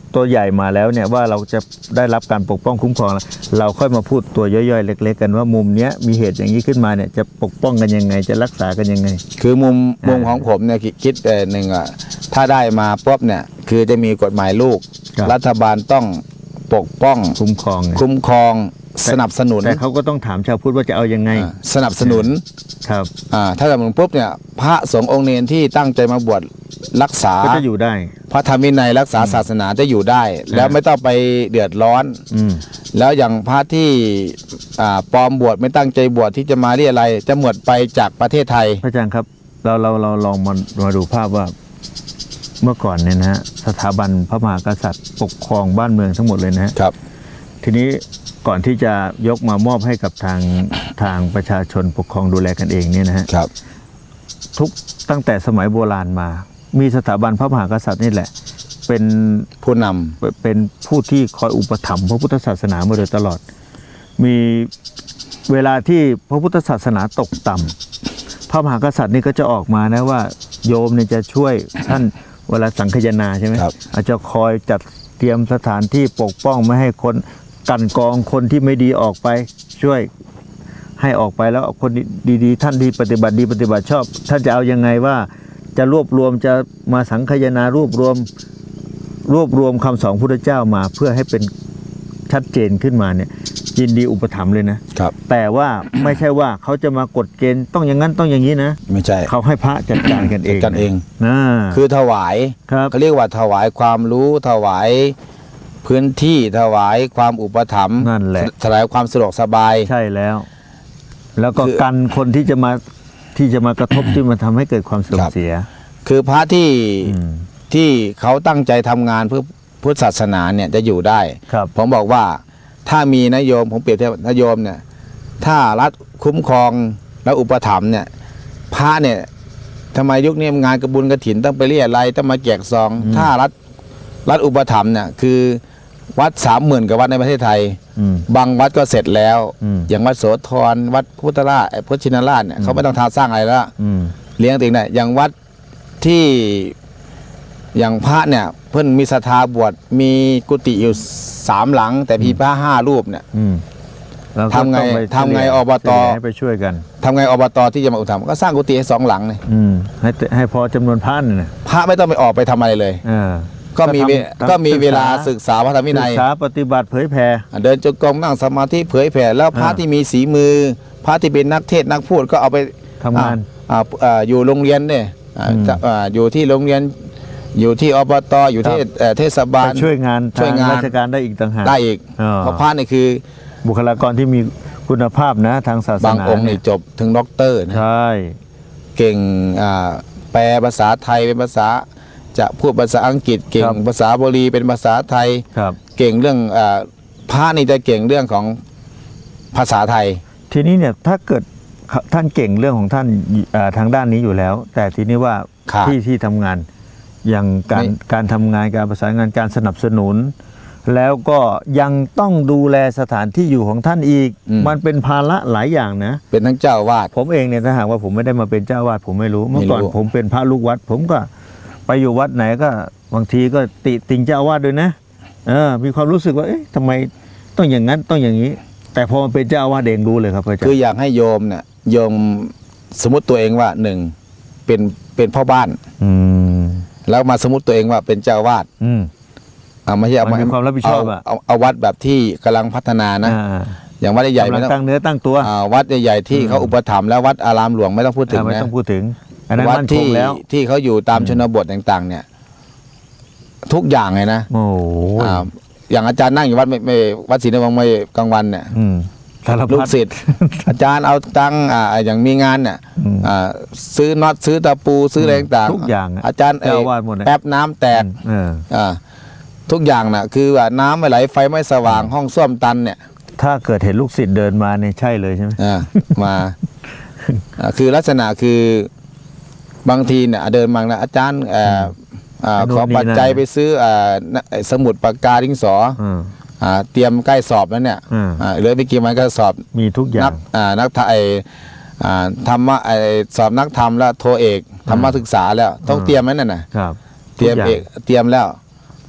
ตัวใหญ่มาแล้วเนี่ยว่าเราจะได้รับการปกป้องคุ้มครองเราค่อยมาพูดตัวย่อยๆเล็กๆกันว่ามุมเนี้ยมีเหตุอย่างนี้ขึ้นมาเนี่ยจะปกป้องกันยังไงจะรักษากันยังไงคือมุมมุมของผมเนี่ยคิดแต่หนึ่งอ่ะถ้าได้มาปุ๊บเนี่ยคือจะมีกฎหมายลูกรัฐบาลต้องปกป้องคุ้มครองคุ้มครองสนับสนุนแต่เขาก็ต้องถามชาวพุทธว่าจะเอายังไงสนับสนุนครับอ่าถ้าสนับสนุนปุ๊บเนี่ยพระสงฆ์องค์เนรที่ตั้งใจมาบวชรักษาก็จะอยู่ได้พระธรรมวินัยรักษาศาสนาจะอยู่ได้แล้วไม่ต้องไปเดือดร้อนแล้วอย่างพระที่ปลอมบวชไม่ตั้งใจบวชที่จะมาเรียอะไรจะหมดไปจากประเทศไทยพระอาจารย์ครับเราเราเราลองมามาดูภาพว่าเมื่อก่อนเนี่ยนะฮะสถาบันพระมหากษัตริย์ปกครองบ้านเมืองทั้งหมดเลยนะครับทีนี้ก่อนที่จะยกมามอบให้กับทางทางประชาชนปกครองดูแลกันเองเนี่ยนะฮะครับทุกตั้งแต่สมัยโบราณมามีสถาบันพระมหากษัตริย์นี่แหละเป็นผู้นำเป็นผู้ที่คอยอุปถัมภ์พระพุทธศาสนามาโดยตลอดมีเวลาที่พระพุทธศาสนาตกต่ำพระมหากษัตริย์นี่ก็จะออกมานะว่าโยมเนี่ยจะช่วยท่านเวลาสังคายนาใช่ไหมอาจจะคอยจัดเตรียมสถานที่ปกป้องไม่ให้คนกันกองคนที่ไม่ดีออกไปช่วยให้ออกไปแล้วคนดีๆท่านที่ปฏิบัติดีปฏิบัติชอบท่านจะเอายังไงว่าจะรวบรวมจะมาสังคายนารวบรวมรวบรวมคำสอนพุทธเจ้ามาเพื่อให้เป็นชัดเจนขึ้นมาเนี่ยยินดีอุปถัมภ์เลยนะครับแต่ว่าไม่ใช่ว่าเขาจะมากฎเกณฑ์ต้องอย่างนั้นต้องอย่างนี้นะไม่ใช่เขาให้พระจัดการกันเองกันเองนะคือถวายเขาเรียกว่าถวายความรู้ถวายพื้นที่ถวายความอุปถัมภ์นั่นแหละถวายความสะดวกสบายใช่แล้วแล้วก็กันคนที่จะมาที่จะมากระทบที่มาทำให้เกิดความเสื่อมเสียคือพระที่ที่เขาตั้งใจทำงานเพื่อพุทธศาสนาเนี่ยจะอยู่ได้ผมบอกว่าถ้ามีนโยมผมเปรียบเทียบนโยมเนี่ยถ้ารัฐคุ้มครองและอุปถัมภ์เนี่ยพระเนี่ยทำไมยุคนี้งานกระบุญกฐินต้องไปเรียอะไรต้องมาแจกซองถ้ารัฐรัฐอุปถัมภ์เนี่ยคือวัดสามหมื่นกว่าวัดในประเทศไทยบางวัดก็เสร็จแล้วอย่างวัดโสธรวัดพุทธราชพุทธชินราชเนี่ยเขาไม่ต้องทาสร้างอะไรแล้วเลี้ยงเองได้อย่างวัดที่อย่างพระเนี่ยเพิ่นมีศรัทธาบวชมีกุฏิอยู่สามหลังแต่พี่พระห้ารูปเนี่ยทำไงทำไงอบตไปช่วยกันทำไงอบตที่จะมาอุปถัมภ์ก็สร้างกุฏิให้สองหลังเลยให้ให้พอจำนวนพระน่ะพระไม่ต้องไปออกไปทำอะไรเลยก็มีก็มีเวลาศึกษาพระธรรมวินัยศึกษาปฏิบัติเผยแผ่เดินจงกรมนั่งสมาธิเผยแผ่แล้วพระที่มีสีมือพระที่เป็นนักเทศนักพูดก็เอาไปทำงานอยู่โรงเรียนเนี่ยอยู่ที่โรงเรียนอยู่ที่อบตอยู่ที่เทศบาลช่วยงานช่วยงานราชการได้อีกต่างหากได้อีกเพราะพระนี่คือบุคลากรที่มีคุณภาพนะทางศาสนาบางองค์นี่จบถึงด็อกเตอร์นะใช่เก่งแปลภาษาไทยเป็นภาษาจะพูดภาษาอังกฤษเก่งภาษาบาลีเป็นภาษาไทยเก่งเรื่องพระนี่จะเก่งเรื่องของภาษาไทยทีนี้เนี่ยถ้าเกิดท่านเก่งเรื่องของท่านทางด้านนี้อยู่แล้วแต่ทีนี้ว่าที่ที่ทำงานอย่างการการทำงานการประสานงานการสนับสนุนแล้วก็ยังต้องดูแลสถานที่อยู่ของท่านอีกมันเป็นภาระหลายอย่างนะเป็นทั้งเจ้าวาดผมเองเนี่ยถ้าหากว่าผมไม่ได้มาเป็นเจ้าวาดผมไม่รู้เมื่อก่อนผมเป็นพระลูกวัดผมก็ไปอยู่วัดไหนก็บางทีก็ติติงเจ้าวาดด้วยนะเออมีความรู้สึกว่าเอ๊ะทำไมต้องอย่างนั้นต้องอย่างนี้แต่พอมันเป็นเจ้าวาดเองรู้เลยครับอาจารย์คืออยากให้โยมเนี่ยโยมสมมติตัวเองว่าหนึ่งเป็นเป็นพ่อบ้านแล้วมาสมมติตัวเองว่าเป็นเจ้าวาดอ่าไม่ใช่เอาความรับผิดชอบอะเอาเอาวัดแบบที่กำลังพัฒนานะอย่างวัดใหญ่ๆไม่ต้องตั้งเนื้อตั้งตัววัดใหญ่ๆที่เขาอุปถัมภ์แล้ววัดอารามหลวงไม่ต้องพูดถึงนะไม่ต้องพูดถึงวัดที่ที่เขาอยู่ตามชนบทต่างๆเนี่ยทุกอย่างเลยนะโอ้อย่างอาจารย์นั่งอยู่วัดไม่ไม่วัดศรีนวงศ์ไม่กลางวันเนี่ยลูกศิษย์อาจารย์เอาตังอ่าอย่างมีงานเนี่ยซื้อน็อตซื้อตะปูซื้ออะไรต่างๆทุกอย่างอาจารย์แป๊บน้ำแตกทุกอย่างน่ะคือว่าน้ำไม่ไหลไฟไม่สว่างห้องส้วมตันเนี่ยถ้าเกิดเห็นลูกศิษย์เดินมาเนี่ยใช่เลยใช่ไหมมาคือลักษณะคือบางทีเนี่ยเดินมานะอาจารย์ขอปัจจัยไปซื้อสมุดปากกาดินสอเตรียมใกล้สอบแล้วเนี่ยเหลือไม่กี่วันก็สอบมีทุกอย่างนักไทยธรรมะสอบนักธรรมแล้วโทเอกธรรมศึกษาแล้วต้องเตรียมไหมนั่นน่ะเตรียมเอกเตรียมแล้ว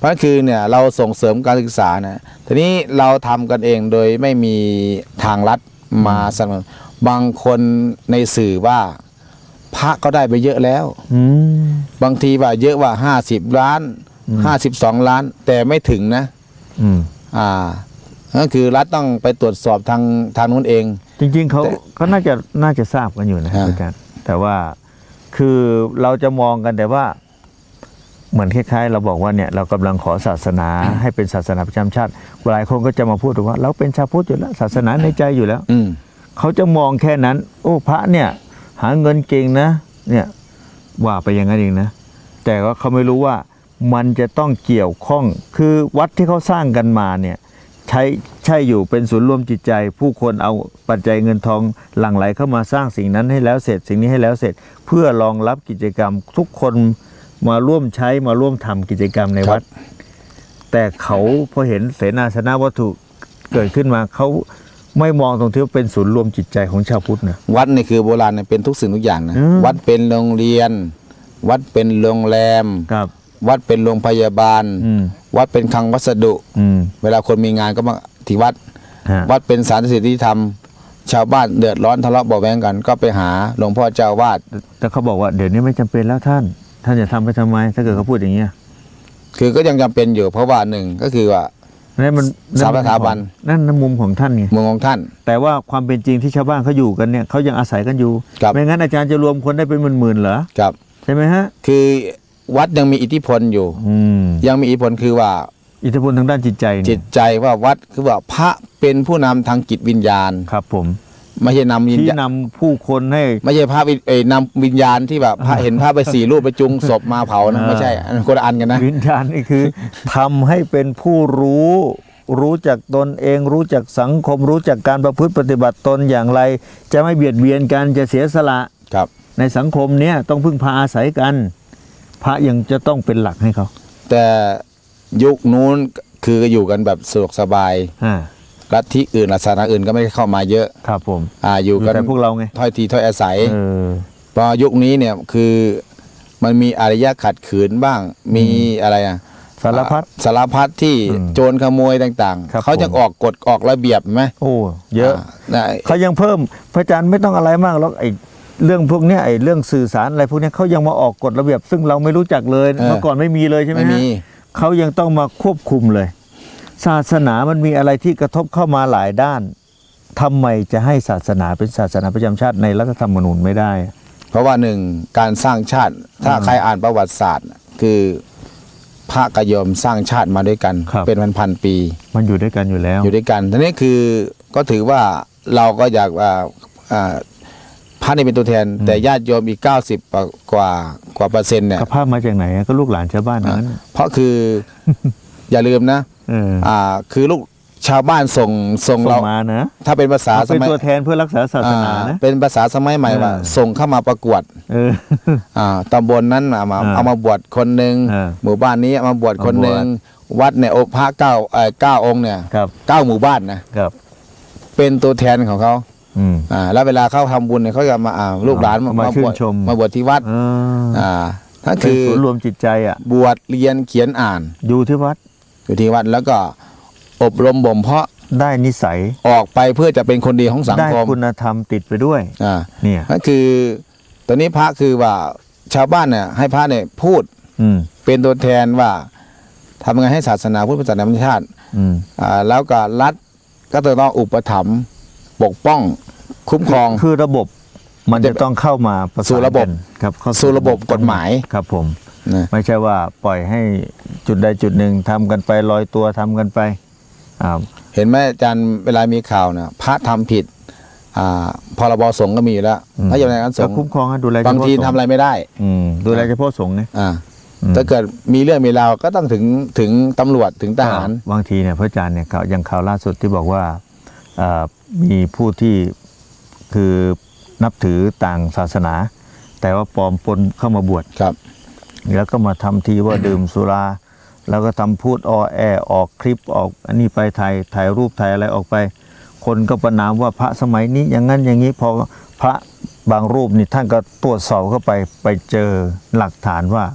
เพราะคือเนี่ยเราส่งเสริมการศึกษานะทีนี้เราทำกันเองโดยไม่มีทางลัดมาสนับสนุนบางคนในสื่อว่าพระก็ได้ไปเยอะแล้วบางทีว่าเยอะว่าห้าสิบล้านห้าสิบสองล้านแต่ไม่ถึงนะอ่าก็คือรัฐต้องไปตรวจสอบทางทางนู้นเองจริงๆเขาเขาน่าจะน่าจะทราบกันอยู่นะอาจารย์แต่ว่าคือเราจะมองกันแต่ว่าเหมือนคล้ายๆเราบอกว่าเนี่ยเรากำลังขอศาสนาให้เป็นศาสนาประจำชาติหลายคนก็จะมาพูดว่าเราเป็นชาวพุทธอยู่แล้วศาสนาในใจอยู่แล้วเขาจะมองแค่นั้นโอ้พระเนี่ยหาเงินเก่งนะเนี่ยว่าไปอย่างนั้นเองนะแต่ว่าเขาไม่รู้ว่ามันจะต้องเกี่ยวข้องคือวัดที่เขาสร้างกันมาเนี่ยใช้ใช่อยู่เป็นศูนย์รวมจิตใจผู้คนเอาปัจจัยเงินทองหลั่งไหลเข้ามาสร้างสิ่งนั้นให้แล้วเสร็จสิ่งนี้ให้แล้วเสร็จเพื่อรองรับกิจกรรมทุกคนมาร่วมใช้มาร่วมทำกิจกรรมในวัดแต่เขาพอเห็นเสนาสนะวัตถุเกิดขึ้นมาเขาไม่มองตรงที่ว่าเป็นศูนย์รวมจิตใจของชาวพุทธนะวัดนี่คือโบราณเป็นทุกสิ่งทุกอย่างนะวัดเป็นโรงเรียนวัดเป็นโรงแรมวัดเป็นโรงพยาบาลวัดเป็นคลังวัสดุเวลาคนมีงานก็มาที่วัดวัดเป็นศาลสิทธิธรรมชาวบ้านเดือดร้อนทะเลาะเบาแวงกันก็ไปหาหลวงพ่อเจ้าวาดแต่เขาบอกว่าเดี๋ยวนี้ไม่จำเป็นแล้วท่านท่านจะทำไปทำไมถ้าเกิดเขาพูดอย่างเงี้ยคือก็ยังจำเป็นอยู่เพราะว่าหนึ่งก็คือว่านั่นมันสถาบันนั่นมุมของท่านไงมุมของท่านแต่ว่าความเป็นจริงที่ชาวบ้านเขาอยู่กันเนี่ยเขายังอาศัยกันอยู่ไม่งั้นอาจารย์จะรวมคนได้เป็นหมื่นๆเหรอครับใช่ไหมฮะคือวัดยังมีอิทธิพลอยู่ยังมีอิทธิพลคือว่าอิทธิพลทางด้านจิตใจจิตใจว่าวัดคือว่าพระเป็นผู้นำทางจิตวิญญาณครับผมไม่ใช่นำวิญญาณที่นำผู้คนให้ไม่ใช่พระเอนำวิญญาณที่แบบพระเห็นพระไปสี่รูปไปจุงศพมาเผานะไม่ใช่คนละอันกันนะวิญญาณนี่คือทำให้เป็นผู้รู้รู้จักตนเองรู้จักสังคมรู้จักการประพฤติปฏิบัติตนอย่างไรจะไม่เบียดเบียนกันจะเสียสละครับในสังคมเนี้ยต้องพึ่งพาอาศัยกันพระยังจะต้องเป็นหลักให้เขาแต่ยุคนู้นคืออยู่กันแบบสะดวกสบายรัฐที่อื่นศาสนาอื่นก็ไม่เข้ามาเยอะครับผมอ่าอยู่กันพวกเราไงถ้อยทีถ้อยอาศัยพอยุคนี้เนี่ยคือมันมีอารยะขัดขืนบ้างมีอะไรอ่ะสารพัดสารพัดที่โจรขโมยต่างๆเขาจะออกกฎออกระเบียบไหมโอ้เยอะเขายังเพิ่มพระอาจารย์ไม่ต้องอะไรมากหรอกไอ้เรื่องพวกนี้ไอ้เรื่องสื่อสารอะไรพวกนี้เขายังมาออกกฎระเบียบซึ่งเราไม่รู้จักเลยเมื่อก่อนไม่มีเลยใช่ไหมฮะเขายังต้องมาควบคุมเลยศาสนามันมีอะไรที่กระทบเข้ามาหลายด้านทำไมจะให้ศาสนาเป็นศาสนาประจำชาติในรัฐธรรมนูญไม่ได้เพราะว่าหนึ่งการสร้างชาติถ้าใครอ่านประวัติศาสตร์คือพระกยมสร้างชาติมาด้วยกันเป็นพันพันปีมันอยู่ด้วยกันอยู่แล้วอยู่ด้วยกันทีนี้คือก็ถือว่าเราก็อยากว่าพระนี่เป็นตัวแทนแต่ญาติโยมอีกเก้าสิบกว่ากว่าเปอร์เซ็นต์เนี่ยพระมาจากไหนก็ลูกหลานชาวบ้านนั้นเพราะคืออย่าลืมนะอ่าคือลูกชาวบ้านส่งส่งเรามานะถ้าเป็นภาษาเป็นตัวแทนเพื่อรักษาศาสนานะเป็นภาษาสมัยใหม่ว่าส่งเข้ามาประกวดอ่าตำบลนั้นเอามาเอามาบวชคนหนึ่งหมู่บ้านนี้เอามาบวชคนหนึ่งวัดเนี่ยองค์พระเก้าเอ่อเก้าองค์เนี่ยเก้าหมู่บ้านนะครับเป็นตัวแทนของเขาอ่าแล้วเวลาเขาทำบุญเนี่ยเขาจะมาอ่าลูกหลานมาชื่นชมมาบวชที่วัดอ่าถ้าคือรวมจิตใจอ่ะบวชเรียนเขียนอ่านอยู่ที่วัดอยู่ที่วัดแล้วก็อบรมบ่มเพาะได้นิสัยออกไปเพื่อจะเป็นคนดีของสังคมได้คุณธรรมติดไปด้วยอ่าเนี่ยก็คือตอนนี้พระคือว่าชาวบ้านเนี่ยให้พระเนี่ยพูดเป็นตัวแทนว่าทำยังไงให้ศาสนาพุทธศาสนาธรรมชาติอ่าแล้วก็รัฐก็ต้องอุปถัมภ์ปกป้องคุ้มครองคือระบบมันจะต้องเข้ามาสู่ระบบครับสู่ระบบกฎหมายครับผมไม่ใช่ว่าปล่อยให้จุดใดจุดหนึ่งทำกันไปลอยตัวทำกันไปเห็นไหมอาจารย์เวลามีข่าวเนี่ยพระทำผิดพรบสงฆ์ก็มีอยู่แล้วถ้าอย่างไรกันสงฆ์คุ้มครองดูแลบางทีทำอะไรไม่ได้ดูแลเฉพาะสงฆ์ไงถ้าเกิดมีเรื่องมีราวก็ต้องถึงถึงตำรวจถึงทหารบางทีเนี่ยพระอาจารย์เนี่ยอย่างข่าวล่าสุดที่บอกว่ามีผู้ที่คือนับถือต่างศาสนาแต่ว่าปลอมปนเข้ามาบวชครับแล้วก็มาทำทีว่าดื่มสุราแล้วก็ทำพูดออแอออกคลิปออกอันนี้ไปถ่ายถ่ายรูปถ่ายอะไรออกไปคนก็ประณามว่าพระสมัยนี้อย่างนั้นอย่างนี้พอพระบางรูปนี่ท่านก็ตรวจสอบเข้าไปไปเจอหลักฐานว่า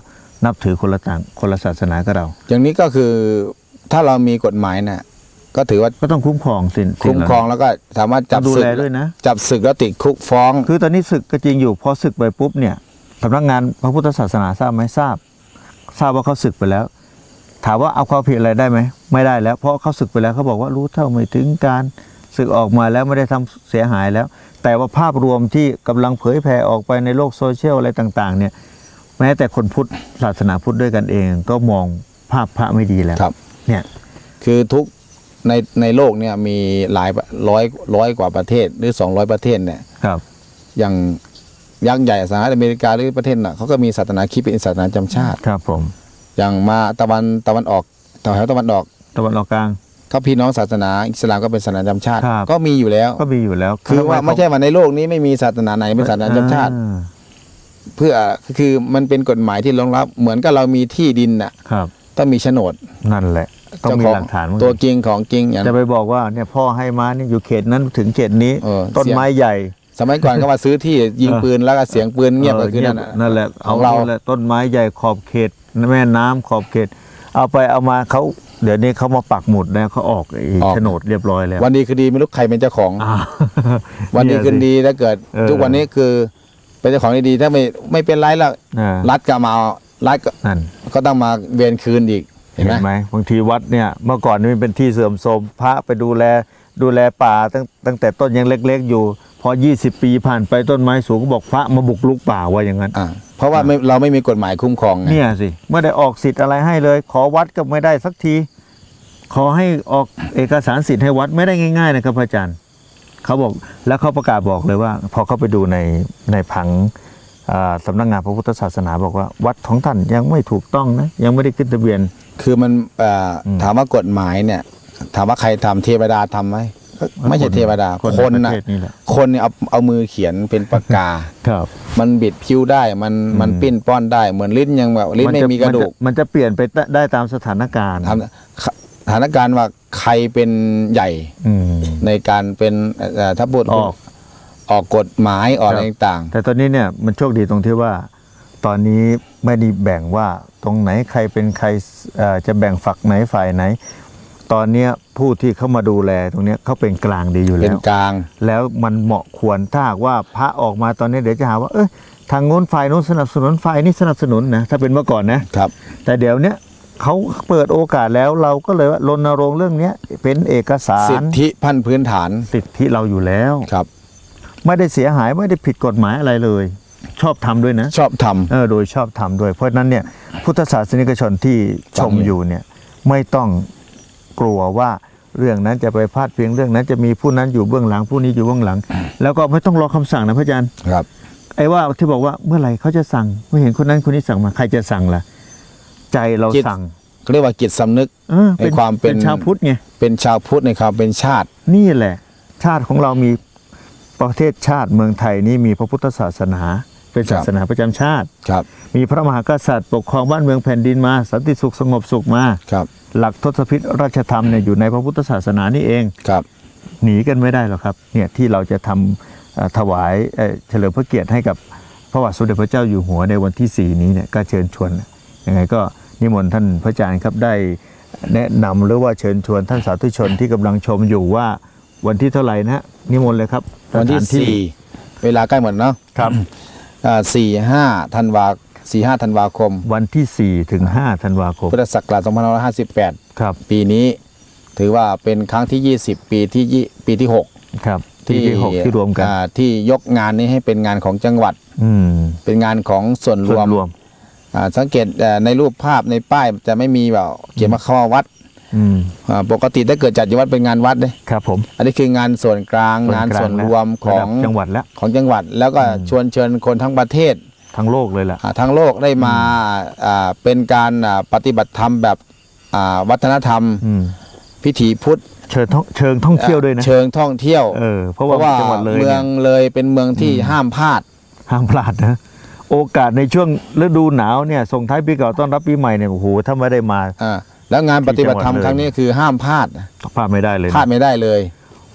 นับถือคนละต่างคนละศาสนากับเราอย่างนี้ก็คือถ้าเรามีกฎหมายน่ะก็ถือว่าก็ต้องคุ้มครองสินคุ้มครองแล้วก็สามารถจับศึกด้วยนะจับศึกแล้วติดคุกฟ้องคือตอนนี้ศึกก็จริงอยู่พอศึกไปปุ๊บเนี่ยสำนักงานพระพุทธศาสนาทราบไหมทราบทราบว่าเขาศึกไปแล้วถามว่าเอาความผิดอะไรได้ไหมไม่ได้แล้วเพราะเขาศึกไปแล้วเขาบอกว่ารู้เท่าไม่ถึงการศึกออกมาแล้วไม่ได้ทำเสียหายแล้วแต่ว่าภาพรวมที่กำลังเผยแผ่ออกไปในโลกโซเชียลอะไรต่างๆเนี่ยแม้แต่คนพุทธศาสนาพุทธด้วยกันเองก็มองภาพพระไม่ดีแล้วเนี่ยคือทุกในในโลกเนี่ยมีหลายร้อยร้อยกว่าประเทศหรือสองร้อยประเทศเนี่ยครับอย่างยักษ์ใหญ่สหรัฐอเมริกาหรือประเทศน่ะเขาก็มีศาสนาคริสต์เป็นศาสนาจำชาติครับผมอย่างมาตะวันตะวันออกแถวตะวันออกตะวันออกกลางเขาพี่น้องศาสนาอิสลามก็เป็นศาสนาจำชาติก็มีอยู่แล้วก็มีอยู่แล้วคือว่าไม่ใช่ว่าในโลกนี้ไม่มีศาสนาไหนเป็นศาสนาจำชาติเพื่อคือมันเป็นกฎหมายที่รองรับเหมือนกับเรามีที่ดินน่ะต้องมีโฉนดนั่นแหละต้องมีหลักฐานตัวจริงของจริงอย่างจะไปบอกว่าเนี่ยพ่อให้มาเนี่ยอยู่เขตนั้นถึงเขตนี้ต้นไม้ใหญ่สมัยก่อนก็มาซื้อที่ยิงปืนแล้วก็เสียงปืนเงียบก็คือนั่นนั่นแหละเอาเราต้นไม้ใหญ่ขอบเขตแม่น้ำขอบเขตเอาไปเอามาเขาเดี๋ยวนี้เขามาปักหมุดนะเขาออกโฉนดเรียบร้อยแล้ววันดีคือดีไม่รู้ใครเป็นเจ้าของวันดีคือดีถ้าเกิดทุกวันนี้คือเป็นเจ้าของดีๆถ้าไม่ไม่เป็นไรแล้วรัฐก็มารัฐก็ก็ต้องมาเวียนคืนอีกเห็นไหมบางทีวัดเนี่ยเมื่อก่อนนี่เป็นที่เสื่อมโทรมพระไปดูแลดูแลป่าตั้งตั้งแต่ต้นยังเล็กๆอยู่พอยี่สิบปีผ่านไปต้นไม้สูงก็บอกพระมาบุกลุกป่าว่าอย่างนั้นเพราะว่าเราไม่มีกฎหมายคุ้มครองเนี่ยสิไม่ได้ออกสิทธิ์อะไรให้เลยขอวัดก็ไม่ได้สักทีขอให้ออกเอกสารสิทธิ์ให้วัดไม่ได้ง่ายๆนะครับอาจารย์เขาบอกแล้วเขาประกาศบอกเลยว่าพอเขาไปดูในในผังสำนักงานพระพุทธศาสนาบอกว่าวัดของท่านยังไม่ถูกต้องนะยังไม่ได้ขึ้นทะเบียนคือมันถามว่ากฎหมายเนี่ยถามว่าใครทำเทวดาทำไหมไม่ใช่เทวดาคนน่ะคนเนี่ยเอาเอามือเขียนเป็นปากกาครับมันบิดคิ้วได้มันมันปิ้นป้อนได้เหมือนลิ้นยังแบบลิ้นไม่มีกระดูกมันจะเปลี่ยนไปได้ตามสถานการณ์สถานการณ์ว่าใครเป็นใหญ่ในการเป็นถ้าพูดออกออกกฎหมายออกอะไรต่างแต่ตอนนี้เนี่ยมันโชคดีตรงที่ว่าตอนนี้ไม่ได้แบ่งว่าตรงไหนใครเป็นใครจะแบ่งฝักไหนฝ่ายไหนตอนนี้ผู้ที่เข้ามาดูแลตรงนี้เขาเป็นกลางดีอยู่แล้วเป็นกลางแล้วมันเหมาะควรถ้าว่าพระออกมาตอนนี้เดี๋ยวจะหาว่าเออทางโน้นฝ่ายโน้นสนับสนุนฝ่ายนี้สนับสนุนนะถ้าเป็นเมื่อก่อนนะครับแต่เดี๋ยวนี้เขาเปิดโอกาสแล้วเราก็เลยว่ารณรงค์เรื่องนี้เป็นเอกสารสิทธิพันพื้นฐานสิทธิเราอยู่แล้วครับไม่ได้เสียหายไม่ได้ผิดกฎหมายอะไรเลยชอบทำด้วยนะชอบทำเออโดยชอบทำด้วยเพราะนั้นเนี่ยพุทธศาสนิกชนที่ชมอยู่เนี่ยไม่ต้องกลัวว่าเรื่องนั้นจะไปพาดพิงเรื่องนั้นจะมีผู้นั้นอยู่เบื้องหลังผู้นี้อยู่เบื้องหลังแล้วก็ไม่ต้องรอคำสั่งนะพระอาจารย์ครับไอ้ว่าที่บอกว่าเมื่อไหร่เขาจะสั่งไม่เห็นคนนั้นคนนี้สั่งมาใครจะสั่งล่ะใจเราสั่งเขาเรียกว่าจิตสำนึกในความเป็นชาวพุทธไงเป็นชาวพุทธในความเป็นชาตินี่แหละชาติของเรามีประเทศชาติเมืองไทยนี่มีพระพุทธศาสนาเป็นศาสนาประจำชาติครับมีพระมหากษัตริย์ปกครองบ้านเมืองแผ่นดินมาสันติสุขสงบสุขมาครับหลักทศพิธราชธรรมเนี่ยอยู่ในพระพุทธศาสนานี่เองครับหนีกันไม่ได้หรอกครับเนี่ยที่เราจะทำถวายเฉลิมพระเกียรติให้กับพระบาทสมเด็จพระเจ้าอยู่หัวในวันที่สี่นี้เนี่ยก็เชิญชวนยังไงก็นิมนต์ท่านพระอาจารย์ครับได้แนะนำหรือว่าเชิญชวนท่านสาธุชนที่กำลังชมอยู่ว่าวันที่เท่าไหร่นะนิมนต์เลยครับวันที่สี่เวลาใกล้หมดเนาะครับสี่ห้าธันวาสี่ห้าธันวาคมวันที่สี่ถึงห้าธันวาคมพุทธศักราชสองพันห้าร้อยห้าสิบแปดครับปีนี้ถือว่าเป็นครั้งที่ยี่สิบปีที่ปีที่หกครับที่หกที่รวมกันที่ยกงานนี้ให้เป็นงานของจังหวัดเป็นงานของส่วนรวมสังเกตในรูปภาพในป้ายจะไม่มีแบบเขียนมาเข้าวัดปกติถ้าเกิดจัดอยู่วัดเป็นงานวัดเลยครับผมอันนี้คืองานส่วนกลางงานส่วนรวมของจังหวัดแล้วของจังหวัดแล้วก็ชวนเชิญคนทั้งประเทศทั้งโลกเลยแหละทั้งโลกได้มาเป็นการปฏิบัติธรรมแบบวัฒนธรรมพิธีพุทธเชิงท่องเชิงท่องเที่ยวด้วยนะเชิงท่องเที่ยวเออเพราะว่าจังหวัดเลยเมืองเลยเป็นเมืองที่ห้ามพลาดห้ามพลาดนะโอกาสในช่วงฤดูหนาวเนี่ยส่งท้ายปีเก่าต้อนรับปีใหม่เนี่ยโอ้โหถ้าไม่ได้มาแล้วงานปฏิบัติธรรมครั้งนี้คือห้ามพลาดพลาดไม่ได้เลยพลาดไม่ได้เลย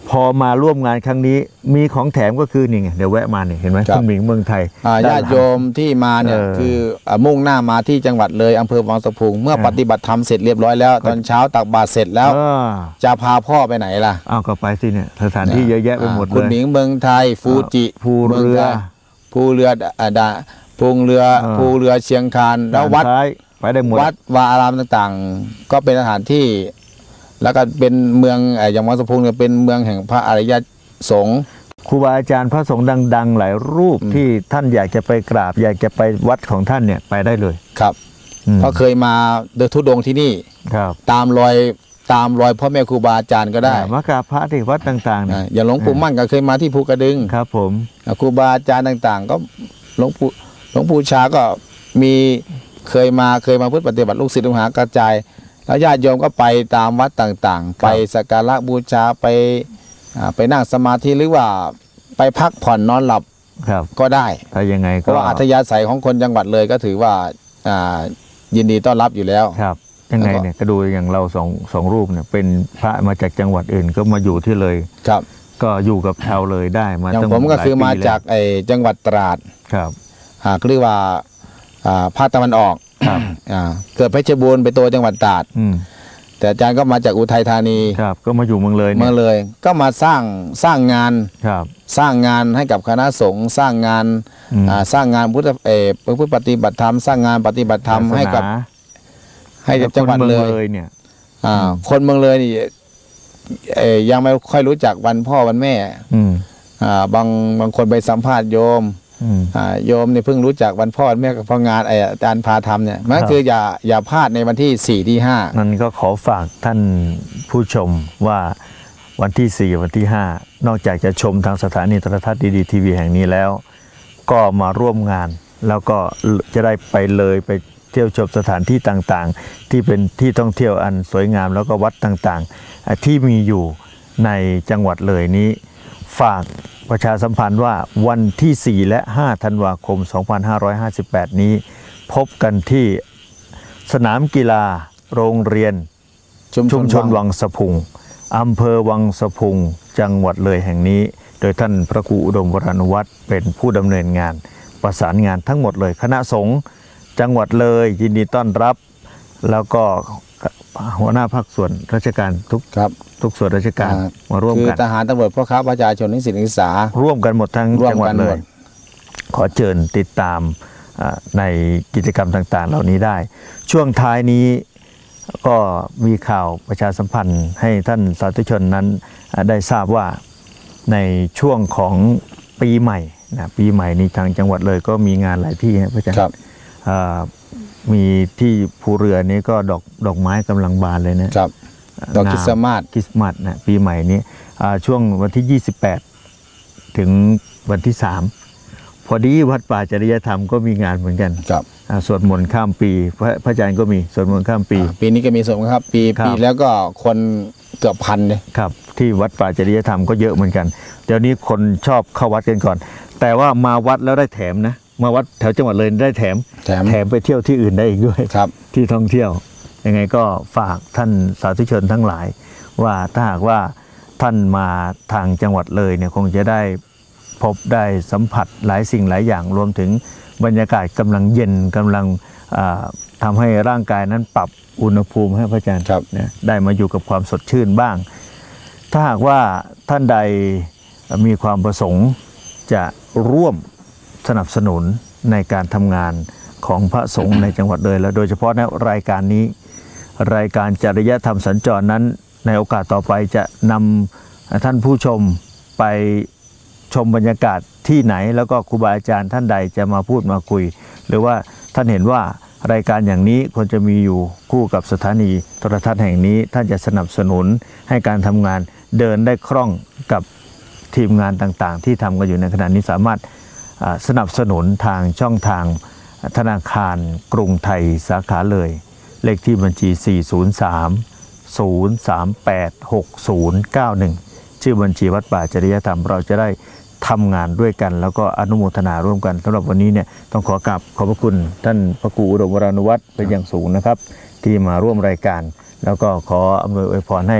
พอมาร่วมงานครั้งนี้มีของแถมก็คือนี่ไงเดี๋ยวแวะมาเนี่ยเห็นไหมคุณหมิงเมืองไทยญาติโยมที่มาเนี่ยคือมุ่งหน้ามาที่จังหวัดเลยอำเภอวังสะพุงเมื่อปฏิบัติธรรมเสร็จเรียบร้อยแล้วตอนเช้าตักบาตรเสร็จแล้วจะพาพ่อไปไหนล่ะเอาก็ไปสิเนี่ยสถานที่เยอะแยะไปหมดเลยคุณหมิงเมืองไทยฟูจิภูเรือภูเรือดาภูเรือภูเรือเชียงคานแล้ววัดไปได้หมดวัดวาอารามต่างๆก็เป็นสถานที่แล้วก็เป็นเมืองอย่างวังสะพุงเนี่ยเป็นเมืองแห่งพระอริยสงฆ์ครูบาอาจารย์พระสงฆ์ดังๆหลายรูปที่ท่านอยากจะไปกราบอยากจะไปวัดของท่านเนี่ยไปได้เลยครับเพราะเคยมาเดินทุดงที่นี่ครับตามรอยตามรอยพ่อแม่ครูบาอาจารย์ก็ได้มากราบพระที่วัดต่างๆเนี่ยอย่างหลวงปู่มั่นก็เคยมาที่ภูกระดึงครับผมครูบาอาจารย์ต่างๆก็หลวงปู่หลวงปู่ชาก็มีเคยมาเคยมาพุทธปฏิบัติลูกศิษย์ลูกหากระจายแล้วญาติโยมก็ไปตามวัดต่างๆไปสักการะบูชาไปไปนั่งสมาธิหรือว่าไปพักผ่อนนอนหลับก็ได้ถ้ายังไงก็เพราะว่าอัธยาศัยของคนจังหวัดเลยก็ถือว่ายินดีต้อนรับอยู่แล้วครับยังไงเนี่ยก็ดูอย่างเราสองสองรูปเนี่ยเป็นพระมาจากจังหวัดอื่นก็มาอยู่ที่เลยครับก็อยู่กับชาวเลยได้มาอย่างผมก็คือมาจากไอ้จังหวัดตราดครับหากเรียกว่าภาคตะวันออกเกิดเพชรบูรณ์ไปตัวจังหวัดตราดแต่อาจารย์ก็มาจากอุทัยธานีครับก็มาอยู่เมืองเลยเมืองเลยก็มาสร้างสร้างงานครับสร้างงานให้กับคณะสงฆ์สร้างงานสร้างงานพุทธเอ่อพุทธปฏิบัติธรรมสร้างงานปฏิบัติธรรมให้กับให้จังหวัดเลยเนี่ยคนเมืองเลยนี่ยังไม่ค่อยรู้จักวันพ่อวันแม่บางบางคนไปสัมภาษณ์โยมโยมเนี่ยเพิ่งรู้จักวันพ่อวันแม่กับพองานอาจารย์พาทำเนี่ยมันคืออย่าอย่าพลาดในวันที่สี่ที่ห้านั่นก็ขอฝากท่านผู้ชมว่าวันที่สี่วันที่ห้านอกจากจะชมทางสถานีโทรทัศน์ดีๆทีวีแห่งนี้แล้วก็มาร่วมงานแล้วก็จะได้ไปเลยไปเที่ยวชมสถานที่ต่างๆที่เป็นที่ท่องเที่ยวอันสวยงามแล้วก็วัดต่างๆที่มีอยู่ในจังหวัดเลยนี้ฝากประชาสัมพันธ์ว่าวันที่สี่และห้าธันวาคมสองพันห้าร้อยห้าสิบแปดนี้พบกันที่สนามกีฬาโรงเรียนชุมชนวังสะพุงอำเภอวังสะพุงจังหวัดเลยแห่งนี้โดยท่านพระครูอุดมวรานุวัฒน์เป็นผู้ดำเนินงานประสานงานทั้งหมดเลยคณะสงฆ์จังหวัดเลยยินดีต้อนรับแล้วก็หัวหน้าภาคส่วนราชการทุกครับทุกส่วนราชการมาร่วมกันคือทหารตำรวจพ่อค้าประชาชนนิสิตนักศึกษาร่วมกันหมดทั้งจังหวัดเลยขอเชิญติดตามในกิจกรรมต่างๆเหล่านี้ได้ช่วงท้ายนี้ก็มีข่าวประชาสัมพันธ์ให้ท่านสาธุชนนั้นได้ทราบว่าในช่วงของปีใหม่นะปีใหม่นี้ทางจังหวัดเลยก็มีงานหลายที่นะพระอาจารย์มีที่ภูเรือนี้ก็ดอกดอกไม้กำลังบานเลยนะครับดอกคริสต์มาสคริสต์มาสนะปีใหม่นี้ช่วงวันที่ยี่สิบแปดถึงวันที่สามพอดีวัดป่าจริยธรรมก็มีงานเหมือนกันครับสวดมนต์ข้ามปีพระพระอาจารย์ก็มีสวดมนต์ข้ามปีปีนี้ก็มีสวดมนต์ครับปีปีแล้วก็คนเกือบพันเลยครับที่วัดป่าจริยธรรมก็เยอะเหมือนกันเดี๋ยวนี้คนชอบเข้าวัดกันก่อนแต่ว่ามาวัดแล้วได้แถมนะมาวัดแถวจังหวัดเลยได้แถมแถมไปเที่ยวที่อื่นได้อีกด้วยครับที่ท่องเที่ยวยังไงก็ฝากท่านสาธุชนทั้งหลายว่าถ้าหากว่าท่านมาทางจังหวัดเลยเนี่ยคงจะได้พบได้สัมผัสหลายสิ่งหลายอย่างรวมถึงบรรยากาศกำลังเย็นกำลังทำให้ร่างกายนั้นปรับอุณหภูมิให้พระอาจารย์เนี่ยได้มาอยู่กับความสดชื่นบ้างถ้าหากว่าท่านใดมีความประสงค์จะร่วมสนับสนุนในการทำงานของพระสงฆ์ในจังหวัดเลยและโดยเฉพาะในรายการนี้รายการจริยธรรมสัญจรนั้นในโอกาสต่อไปจะนำท่านผู้ชมไปชมบรรยากาศที่ไหนแล้วก็ครูบาอาจารย์ท่านใดจะมาพูดมาคุยหรือว่าท่านเห็นว่ารายการอย่างนี้ควรจะมีอยู่คู่กับสถานีโทรทัศน์แห่งนี้ท่านจะสนับสนุนให้การทำงานเดินได้คล่องกับทีมงานต่างๆที่ทำกันอยู่ในขณะนี้สามารถสนับสนุนทางช่องทางธนาคารกรุงไทยสาขาเลยเลขที่บัญชีสี่ ศูนย์ สาม ศูนย์ สาม แปด หก ศูนย์ เก้า หนึ่งชื่อบัญชีวัดป่าจริยธรรมเราจะได้ทำงานด้วยกันแล้วก็อนุโมทนาร่วมกันสำหรับวันนี้เนี่ยต้องขอกราบขอบพระคุณท่านพระครูอุดมวรานุวัฒน์เป็นอย่างสูงนะครับที่มาร่วมรายการแล้วก็ขออำนวยอวยพรให้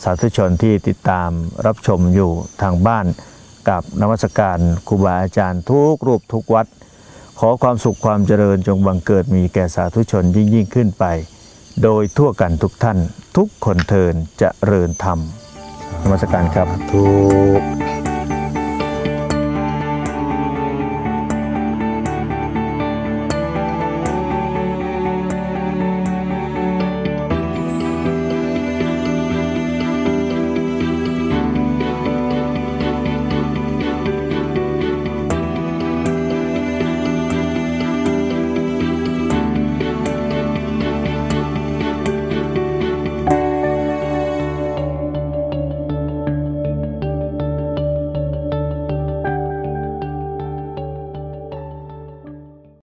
สาธุชนที่ติดตามรับชมอยู่ทางบ้านกับนมัสการครูบาอาจารย์ทุกรูปทุกวัดขอความสุขความเจริญจงบังเกิดมีแก่สาธุชนยิ่งยิ่งขึ้นไปโดยทั่วกันทุกท่านทุกคนเทินเจริญธรรมนมัสการครับทุก